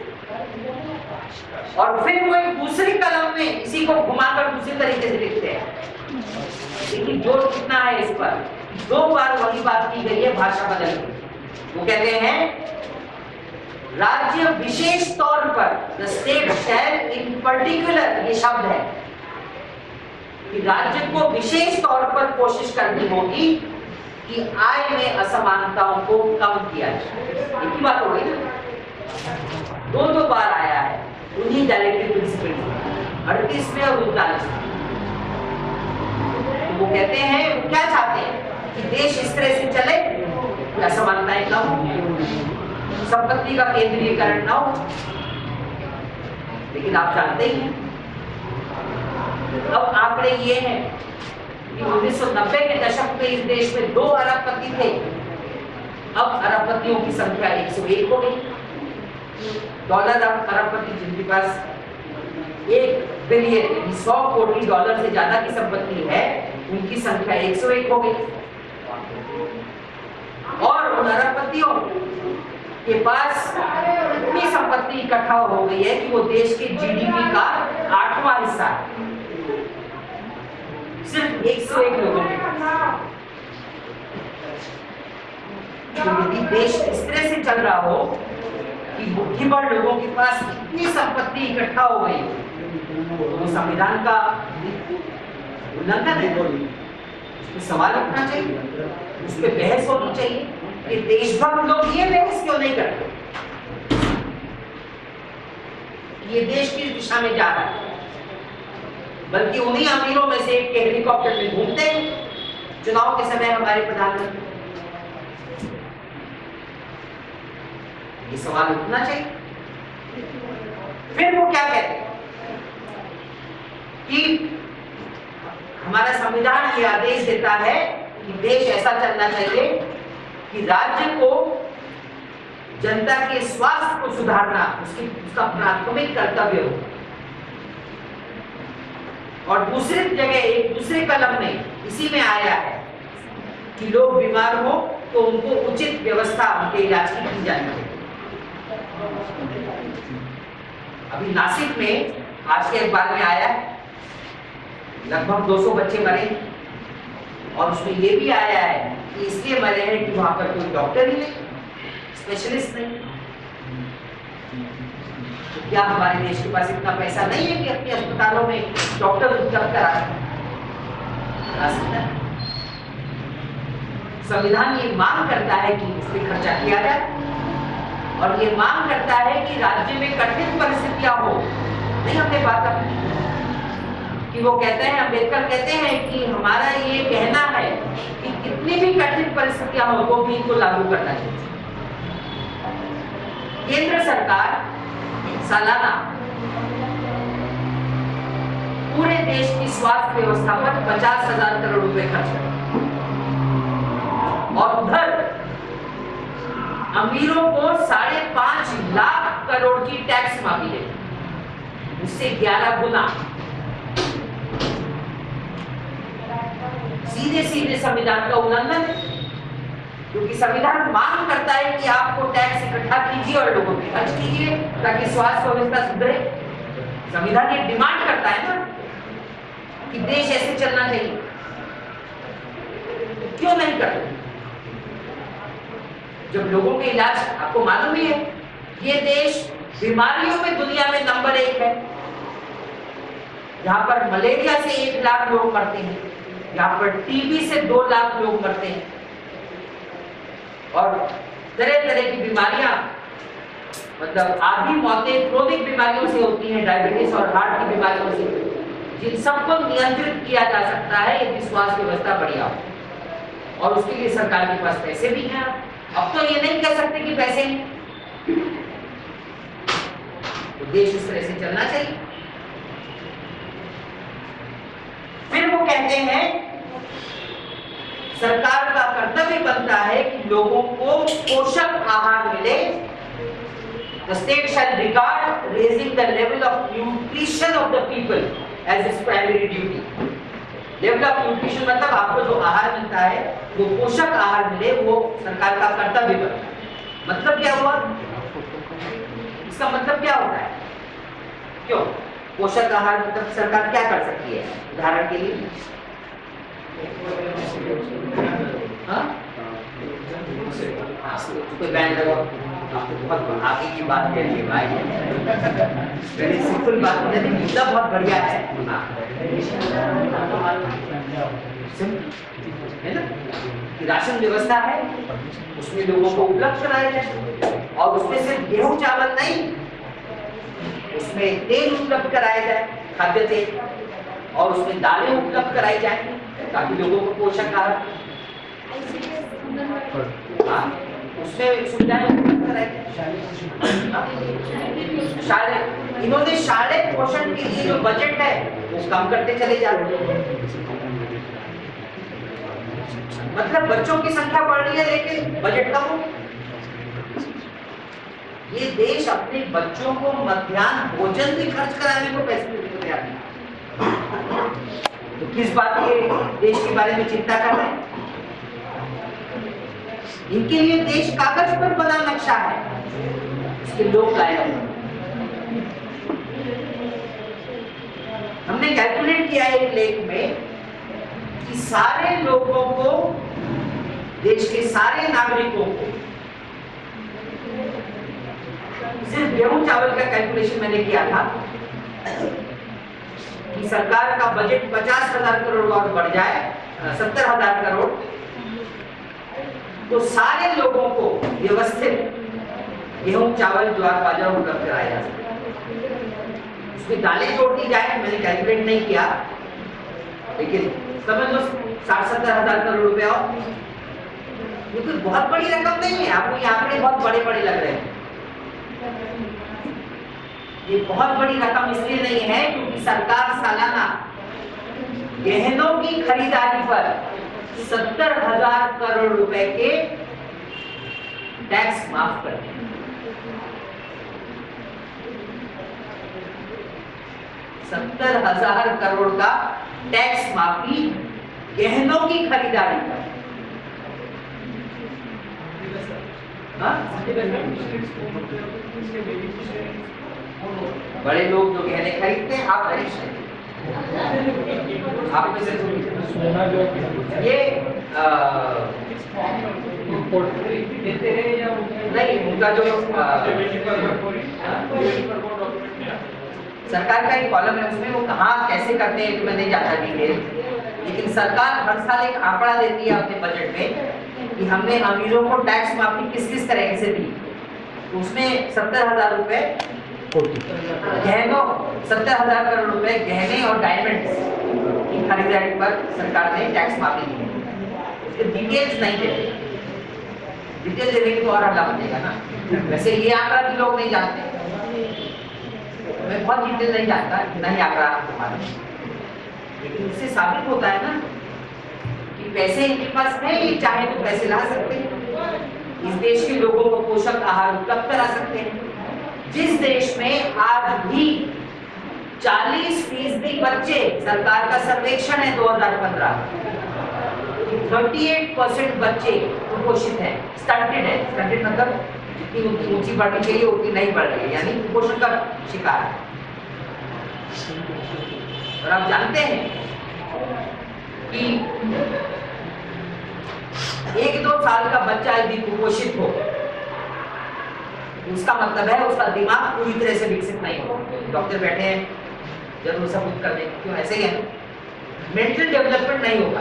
और फिर वो एक दूसरी कलम में इसी को घुमाकर दूसरी तरीके से लिखते हैं। लेकिन जोर कितना है इस पर, दो बार वही बात की गई है भाषा बदल के। वो कहते हैं राज्य विशेष तौर पर, the state shall in particular, ये शब्द है कि राज्य को विशेष तौर पर कोशिश करनी होगी कि आय में असमानताओं को कम किया जाए। एक ही बात हो गई ना, दो दो बार आया है उन्हीं डायरेक्टिव प्रिंसिपल अड़तीस में और उनतालीस में। तो वो कहते हैं, वो क्या चाहते हैं कि देश इस तरह से चले कि असमानताएं कम हो, संपत्ति का केंद्रीयकरण न हो। लेकिन आप जानते ही हैं अब आंकड़े ये हैं कि उन्नीस सौ नब्बे के दशक में इस देश में दो अरबपति थे, अब अरबपतियों की संख्या एक सौ एक हो गई। डॉलर अरबपति जिनके पास एक बिलियन सौ कोटी डॉलर से ज्यादा की संपत्ति है, उनकी संख्या एक सौ एक हो गई। और उन अरबपतियों के पास इतनी संपत्ति इकट्ठा हो गई है कि वो देश के जीडीपी का आठवां हिस्सा है, सिर्फ एक सौ एक लोगों के पास। तो यदि देश इस तरह से चल रहा हो कि मुट्ठीभर लोगों के पास इतनी संपत्ति इकट्ठा हो गई, तो वो संविधान का उल्लंघन है। उस पर सवाल उठना चाहिए, उस पर बहस होनी चाहिए कि देशभक्त लोग ये बहस क्यों नहीं करते। ये देश किस दिशा में जा रहा है, बल्कि उन्हीं अमीरों में से एक के हेलीकॉप्टर में घूमते हैं चुनाव के समय हमारे प्रधानमंत्री। ये सवाल उठना चाहिए। फिर वो क्या कहते हैं कि हमारा संविधान ये आदेश देता है कि देश ऐसा चलना चाहिए कि राज्य को जनता के स्वास्थ्य को सुधारना उसकी उसका प्राथमिक कर्तव्य हो। और दूसरी जगह एक दूसरे कलम में इसी में आया है कि लोग बीमार हो तो उनको उचित व्यवस्था उनके इलाज की की जानी चाहिए। अभी नासिक में आज के अखबार में आया है लगभग दो सौ बच्चे मरे, और उसमें ये भी आया है कि इसलिए मरे हैं कि वहां पर कोई डॉक्टर ही नहीं, स्पेशलिस्ट नहीं। तो क्या हमारे देश के पास इतना पैसा नहीं है कि अपने अस्पतालों में डॉक्टर उपलब्ध करा सकता है? संविधान ये मांग करता है कि इस पर खर्चा किया जाए, और ये मांग करता है कि राज्य में कठिन परिस्थितियां हो। नहीं, हमने बात अपनी कि वो कहते हैं, अम्बेडकर कहते हैं कि हमारा ये कहना है कि कितनी भी कठिन परिस्थितियां हो वो भी इनको लागू करना चाहिए। केंद्र सरकार सालाना पूरे देश की स्वास्थ्य व्यवस्था पर पचास हजार करोड़ रुपए खर्च करती है, और उधर अमीरों को साढ़े पांच लाख करोड़ की टैक्स माफी देती, उससे ग्यारह गुना। सीधे सीधे संविधान का उल्लंघन है, क्योंकि संविधान मांग करता है कि आपको टैक्स इकट्ठा कीजिए और लोगों पे खर्च कीजिए ताकि स्वास्थ्य व्यवस्था सुधरे। संविधान ये डिमांड करता है ना कि देश ऐसे चलना चाहिए, तो क्यों नहीं करते? जब लोगों के इलाज, आपको मालूम ही है ये देश बीमारियों में दुनिया में नंबर एक है। यहाँ पर मलेरिया से एक लाख लोग मरते हैं, यहाँ पर टीबी से दो लाख लोग मरते हैं, और तरह तरह की बीमारियां, मतलब आधी मौतें क्रोनिक बीमारियों से होती हैं, डायबिटीज और हार्ट की बीमारियों से, जिन सबको नियंत्रित किया जा सकता है यदि स्वास्थ्य व्यवस्था बढ़िया हो। और उसके लिए सरकार के पास पैसे भी हैं। अब तो ये नहीं कह सकते कि पैसे नहीं, तो देश इस तरह से चलना चाहिए। फिर वो कहते हैं सरकार का कर्तव्य बनता है कि लोगों को पोषक आहार मिले। The state shall regard raising the level of nutrition of the people as its primary duty. Level of nutrition मतलब आपको जो आहार मिलता है वो पोषक आहार मिले, वो सरकार का कर्तव्य बनता है। मतलब क्या हुआ? इसका मतलब क्या होता है? क्यों पोषक आहार मतलब सरकार क्या कर सकती है? उदाहरण के लिए हाँ? कोई बैंड लगाओ, बहुत आगे की बात कह रही है भाई, वेरी सिंपल बात है, लेकिन मुद्दा बहुत बढ़िया है। है ना, कि राशन व्यवस्था है, उसमें लोगों को उपलब्ध कराया जाए, और उसमें सिर्फ गेहूं चावल नहीं, उसमें तेल उपलब्ध कराया जाए, खाद्य तेल, और उसमें दालें उपलब्ध कराई जाए ताकि लोगों को पोषक आहार, हाँ, उसमें सुविधाएं उपलब्ध कराई जाए। शाले इन्होंने शाले पोषण के लिए जो बजट है वो कम करते चले जा रहे हैं। मतलब बच्चों की संख्या बढ़ रही है लेकिन बजट कम हो। ये देश अपने बच्चों को मध्याह्न भोजन भी खर्च कराने को पैसे देने को तैयार नहीं, तो किस बात के देश के बारे में चिंता कर रहे हैं? इनके लिए देश कागज पर बना नक्शा है, इसके लोग लाए हैं। हमने कैलकुलेट किया है एक लेख में कि सारे लोगों को, देश के सारे नागरिकों को, सिर्फ गेहूं चावल का कैलकुलेशन मैंने किया था कि सरकार का बजट पचास हजार करोड़ और बढ़ जाए, सत्तर हजार करोड़, तो सारे लोगों को व्यवस्थित गेहूं चावल ज्वार बाजरा उपलब्ध कराया जा सकता। उसमें दालें जोड़ दी जाए, मैंने कैलकुलेट नहीं किया, लेकिन समझ लो साठ सत्तर हजार करोड़ रुपए, और ये कोई बहुत बड़ी रकम नहीं है। आपको ये आंकड़े बहुत बड़े बड़े लग रहे हैं, ये बहुत बड़ी रकम इसलिए नहीं है क्योंकि सरकार सालाना गहनों की खरीदारी पर सत्तर हजार करोड़ रुपए के टैक्स माफ करती है। सत्तर हजार करोड़ का टैक्स माफी गहनों की खरीदारी पर। बड़े लोग जो गहने खरीदते हैं, आप वरिष्ठ हैं, आप में से ये देते हैं या नहीं, उनका जो सरकार का एक कॉलम है उसमें वो कहाँ कैसे करते हैं तो मैं नहीं जाता डिटेल, लेकिन सरकार हर साल एक आंकड़ा देती है अपने बजट में कि हमने अमीरों को टैक्स माफी किस किस तरह से दी। तो उसमें सत्तर हजार रुपए गहनों, सत्तर हजार करोड़ रुपए गहने और डायमंड्स की खरीदारी पर सरकार ने टैक्स माफी दी है। उसके डिटेल्स नहीं देते, डिटेल देने की तो और हल्ला बनेगा ना। वैसे ये आंकड़ा भी लोग नहीं जानते, मैं बहुत डिटेल नहीं जानता, नहीं आंकड़ा तुम्हारा, लेकिन इससे साबित होता है ना कि पैसे इनके पास है, ये चाहे तो पैसे ला सकते हैं, इस देश के लोगों को पोषक आहार उपलब्ध करा सकते हैं। जिस देश में आज भी चालीस फीसदी बच्चे, सरकार का सर्वेक्षण है दो हज़ार पंद्रह, अड़तीस परसेंट बच्चे कुपोषित हैं, स्टंटेड है। स्टंटेड मतलब जितनी उनकी ऊंची बढ़नी चाहिए उतनी नहीं बढ़ रही है, यानी कुपोषण का शिकार है। और आप जानते हैं कि एक दो साल का बच्चा यदि कुपोषित हो, उसका मतलब है उसका दिमाग पूरी तरह से विकसित नहीं हो। डॉक्टर बैठे हैं जरूर सबूत करने, क्यों ऐसे ही है, मेंटल डेवलपमेंट नहीं होगा।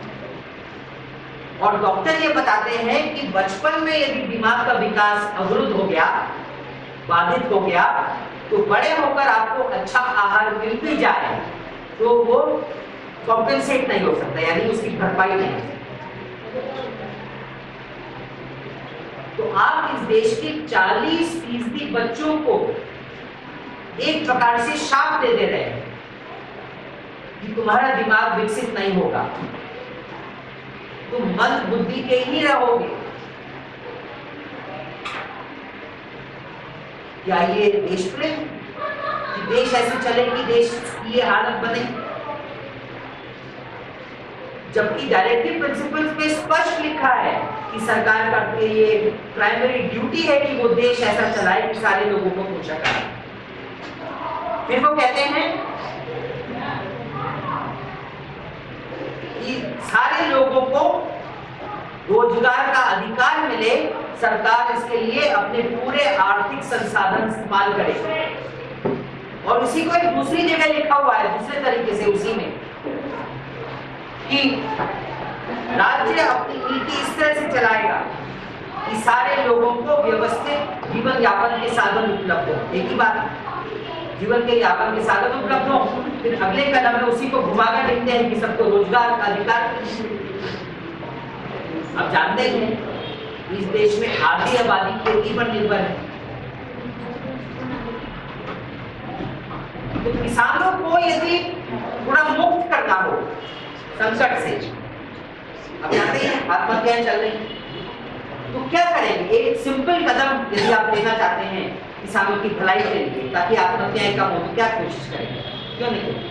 और डॉक्टर ये बताते हैं कि बचपन में यदि दिमाग का विकास अवरुद्ध हो गया, बाधित हो गया, तो बड़े होकर आपको अच्छा आहार मिल भी जाए तो वो कॉम्पेंसेट नहीं हो सकता, यानी उसकी भरपाई नहीं हो सकती। तो आप इस देश के चालीस फीसदी बच्चों को एक प्रकार से शाप दे दे रहे हैं कि तुम्हारा दिमाग विकसित नहीं होगा, तुम मंद बुद्धि के ही रहोगे। क्या ये देश प्रेम कि देश ऐसे चले कि देश की ये हालत बने? जबकि डायरेक्टिव प्रिंसिपल्स में स्पष्ट लिखा है कि सरकार का ये प्राइमरी ड्यूटी है कि वो देश ऐसा चलाए कि सारे लोगों को पोषक आए। फिर वो कहते हैं कि सारे लोगों को रोजगार का अधिकार मिले, सरकार इसके लिए अपने पूरे आर्थिक संसाधन इस्तेमाल करे। और उसी को एक दूसरी जगह लिखा हुआ है दूसरे तरीके से, उसी में कि राज्य अपनी नीति इस तरह से चलाएगा कि सारे लोगों को व्यवस्थित जीवन यापन के साधन उपलब्ध हो। एक ही बात, जीवन के यापन के साधन उपलब्ध हो, फिर अगले कदम में उसी को घुमाकर देखते हैं कि सबको रोजगार का अधिकार। आप जानते हैं इस देश में आधी आबादी खेती पर निर्भर है, तो किसानों को यदि थोड़ा मुक्त करना हो संकट से, अब जानते हैं आत्महत्याएं चल रही हैं, तो क्या करेंगे? एक सिंपल कदम यदि आप लेना चाहते हैं किसानों की भलाई के लिए ताकि आत्महत्याएं कम हो, तो क्या कोशिश करेंगे? क्यों नहीं करेंगे?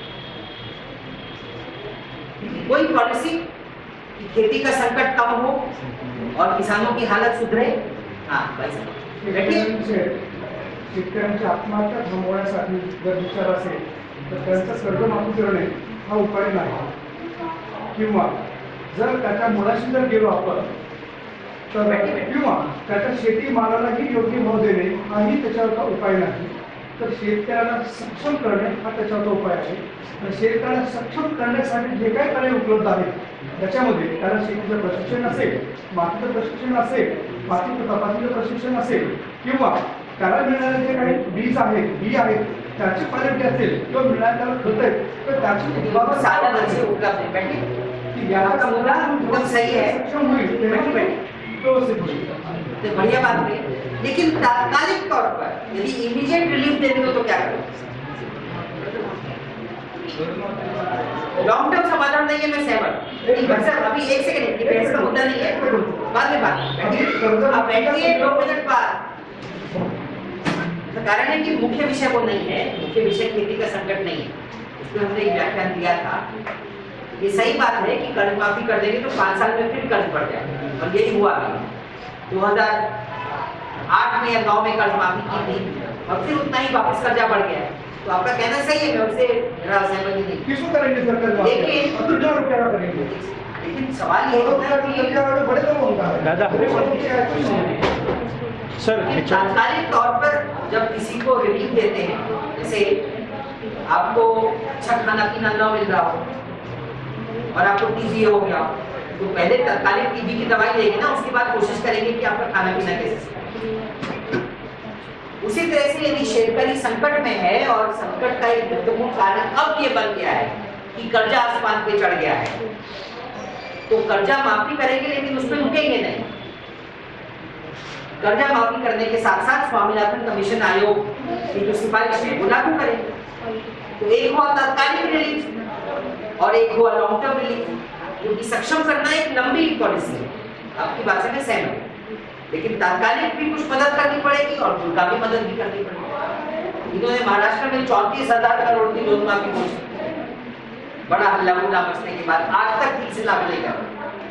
कोई पॉलिसी कि खेती का संकट कम हो और किसानों की हालत सुधरे। हाँ भाई साहब, शेतकऱ्यांची आत्महत्या थांबवण्यासाठी जर विचार असेल तर त्यांचं कर्जमाफी करणे हा उपाय नाही, किंवा जर त्याच्या मुळाशी जर गेलो आपण तर किंवा त्याच्या शेतीमालालाही योग्य भाव देणे हाही त्याच्यावरचा उपाय नाही, तर शेतकऱ्याला सक्षम करणे हा त्याच्यावरचा उपाय आहे। आणि शेतकऱ्याला सक्षम करण्यासाठी जे काही पर्याय उपलब्ध आहेत त्याच्यामध्ये त्याला शेतीचं प्रशिक्षण असेल, मातीचं प्रशिक्षण असेल, माती तपासणीचं प्रशिक्षण असेल, किंवा त्याला मिळणारे जे काही बीज आहेत बी आहेत त्याची क्वालिटी असेल किंवा मिळणारे त्याला खत आहेत तर त्याची साधन अच्छे उपलब्ध है। बैठिए, आपका मुद्दा एकदम सही है, सक्षम हुई व्यवस्थित हुई तो बढ़िया बात है। लेकिन तात्कालिक तौर पर यदि इमीडिएट रिलीफ देने को तो क्या करें? लॉन्ग टर्म समाधान नहीं है, मैं सहमत। सर अभी एक सेकंड, ये बहस का मुद्दा नहीं है, बाद में बात। अब बैठिए, दो मिनट बाद। तो कारण है कि मुख्य विषय वो नहीं है, मुख्य विषय खेती का संकट नहीं है, उसमें हमने एक व्याख्यान दिया था। ये सही बात है कि कर्ज माफी कर देंगे तो पाँच साल में फिर कर्ज बढ़ जाए, और यही हुआ भी। दो हज़ार आठ में या नौ में कर्ज माफी की थी और फिर उतना ही वापस कर्जा बढ़ गया है। तो आपका कहना सही है, मैं उससे मेरा सहमति नहीं। किसको करेंगे सरकार? लेकिन कितना रुपया करेंगे? लेकिन सवाल ये होता है कि बड़े लोग होता है दादा सर तात्कालिक तौर पर जब किसी को रिलीफ देते हैं, जैसे आपको अच्छा खाना पीना न मिल रहा हो और आपको टीबी हो गया, तो पहले तात्कालिक टीबी की दवाई लेंगे ना, उसके बाद कोशिश करेंगे कि आपका खाना पीना कैसे। उसी तरह से यदि शेतकरी संकट में है और संकट का एक महत्वपूर्ण कारण अब ये बन गया है कि कर्जा आसमान पे चढ़ गया है, तो कर्जा माफी करेंगे लेकिन उसमें रुकेंगे नहीं। कर्जा माफी करने के साथ साथ स्वामीनाथन कमीशन आयोग की जो सिफारिश है वो लागू करेंगे। तो एक हुआ तात्कालिक रिलीफ और एक हुआ लॉन्ग टर्म रिलीफ, क्योंकि सक्षम करना एक लंबी पॉलिसी है। आपकी बात से मैं सहमत हूँ, लेकिन तात्कालिक भी कुछ मदद करनी पड़ेगी और दीर्घकालीन मदद भी करनी पड़ेगी। इन्होंने महाराष्ट्र में चौंतीस हजार करोड़ की लोन माफी घोषित, बड़ा हल्ला गुल्ला मचने के बाद आज तक ठीक से लागू नहीं कर।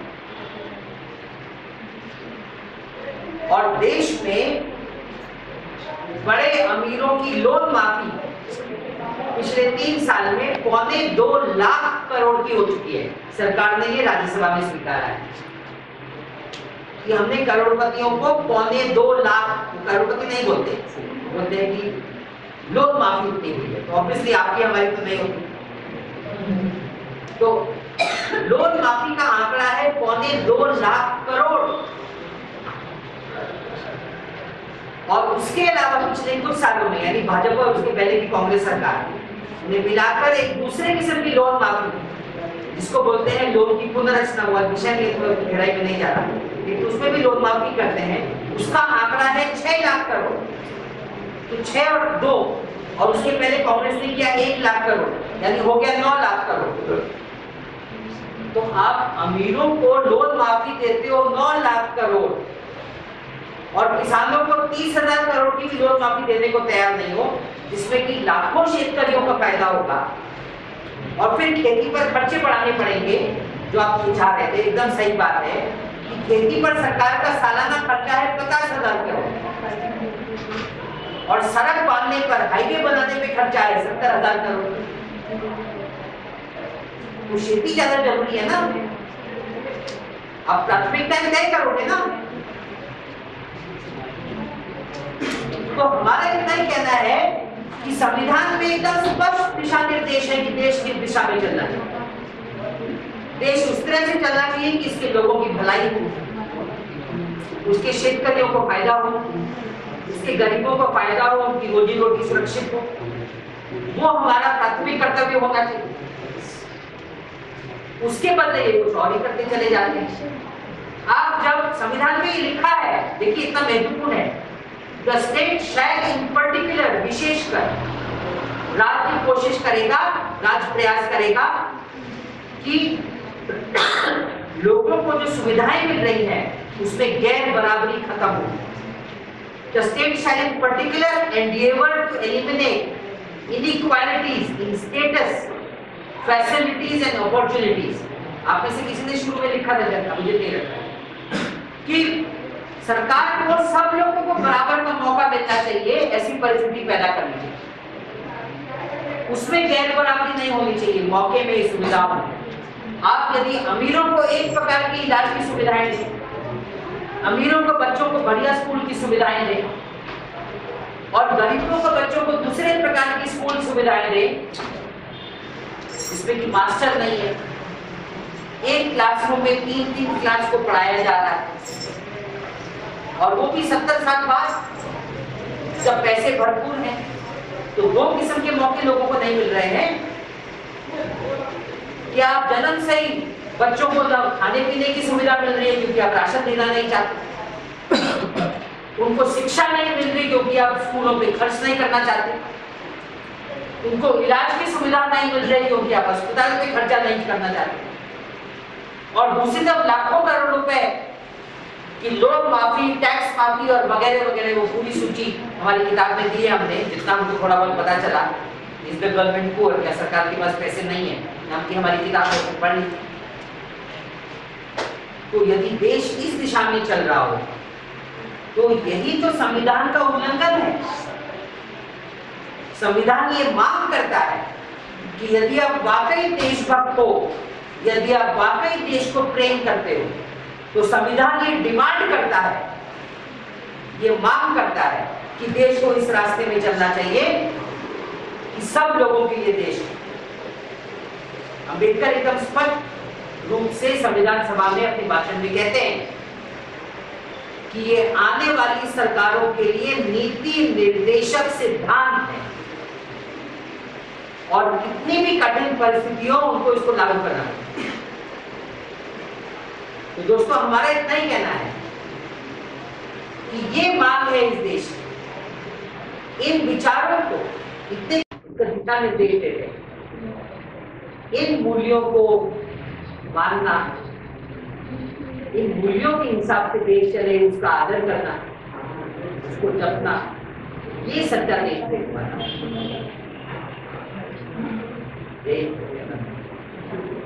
और देश में बड़े अमीरों की लोन माफी पिछले तीन साल में पौने दो लाख करोड़ की हो चुकी है। सरकार ने ये राज्यसभा में स्वीकारा है कि हमने करोड़पतियों को पौने दो लाख, करोड़पति नहीं बोलते, बोलते हैं कि लोन माफी उतनी हुई है। तो ऑब्वियसली आपकी हमारी तो नहीं होती। तो लोन माफी का आंकड़ा है पौने दो लाख करोड़। और उसके अलावा पिछले कुछ सालों में यानी भाजपा और उसके पहले की कांग्रेस सरकार ने मिलाकर एक दूसरे किस्म की लोन माफी, जिसको बोलते हैं लोन की पुनर्रचना, हुआ विषय में गहराई में नहीं जा रहा, लेकिन उसमें भी लोन माफी करते हैं। उसका आंकड़ा है छह लाख करोड़। तो छह और दो, और उसके पहले कांग्रेस ने किया एक लाख करोड़, यानी हो गया नौ लाख करोड़। तो आप अमीरों को लोन माफी देते हो नौ लाख करोड़ और किसानों को तीस हजार करोड़ की भी लोन माफी देने को तैयार नहीं हो, जिसमें कि लाखों शेतकरियों का फायदा होगा। और फिर खेती पर खर्चे बढ़ाने पड़ेंगे, जो आप सुझा रहे थे, एकदम सही बात है कि खेती पर सरकार का सालाना खर्चा है पचास हजार करोड़ और सड़क बांधने पर, हाईवे बनाने पे खर्चा है सत्तर हजार करोड़। तो खेती ज्यादा जरूरी है ना, आप प्राथमिकता तय करोगे ना। तो हमारा इतना ही कहना है कि संविधान में एकदम स्पष्ट दिशा निर्देश है कि देश किस दिशा में चलना है। देश उस तरह से चलना चाहिए कि इसके लोगों की भलाई हो, उसके शेतकरियों को फायदा हो, उसके गरीबों को फायदा हो, उनकी रोजी रोटी सुरक्षित हो। वो हमारा प्राथमिक कर्तव्य होना चाहिए। उसके बदले ये कुछ और ही करते चले जाते हैं। आप जब संविधान में ये लिखा है, देखिए इतना महत्वपूर्ण है, the state shall in particular, विशेषकर राज्य कोशिश करेगा, राज्य प्रयास करेगा कि लोगों को जो सुविधाएं मिल रही हैं उसमें गैर बराबरी खत्म हो। The state shall in particular endeavor to eliminate inequalities in status, facilities and opportunities. आप में से किसी ने शुरू में लिखा था, जनता मुझे नहीं लगता कि सरकार को सब लोगों को बराबर का मौका मिलना चाहिए, ऐसी परिस्थिति पैदा करनी चाहिए। उसमें गैर बराबरी नहीं होनी चाहिए, मौके में सुविधा में। आप यदि अमीरों को एक प्रकार की इलाज की सुविधाएं दें, अमीरों को बच्चों को बढ़िया स्कूल की सुविधाएं दें और गरीबों को बच्चों को दूसरे प्रकार की स्कूल सुविधाएं दें, जिसमें कि मास्टर नहीं है, एक क्लासरूम में तीन तीन क्लास को पढ़ाया जा रहा है, और वो भी सत्तर साल बाद जब पैसे भरपूर हैं, तो वो किस्म के मौके लोगों को नहीं मिल रहे हैं कि आप जन्म से ही बच्चों को खाने पीने की सुविधा मिल रही है क्योंकि आप राशन देना नहीं चाहते, उनको शिक्षा नहीं मिल रही क्योंकि आप स्कूलों पे खर्च नहीं करना चाहते, उनको इलाज की सुविधा नहीं मिल रही क्योंकि आप अस्पताल पे खर्चा नहीं करना चाहते, और दूसरी तरफ लाखों करोड़ रुपए की लोन माफी, टैक्स माफी और वगैरह वगैरह, वो पूरी सूची हमारी किताब में दी है हमने, जितना हमको थोड़ा बहुत पता चला। इस पे गवर्नमेंट को क्या सरकार के पास पैसे नहीं है नाम की हमारी किताब है, पढ़ ली। तो यदि देश इस दिशा में चल रहा हो तो यही तो संविधान का उल्लंघन है। संविधान ये मांग करता है कि यदि आप वाकई देशभक्त हो, यदि आप वाकई देश को प्रेम करते हो, तो संविधान ये डिमांड करता है, ये मांग करता है कि देश को इस रास्ते में चलना चाहिए कि सब लोगों के लिए देश है। अम्बेडकर एकदम स्पष्ट रूप से संविधान सभा में अपने भाषण में कहते हैं कि ये आने वाली सरकारों के लिए नीति निर्देशक सिद्धांत है और कितनी भी कठिन परिस्थितियों उनको इसको लागू करना है। तो दोस्तों, हमारा इतना ही कहना है कि ये मांग है इस देश की, इन विचारों को इतने दिशा निर्देश देते हैं, इन मूल्यों को मानना, इन मूल्यों के हिसाब से देश चले, उसका आदर करना, उसको जपना, ये सच्चा देश प्रेम माना।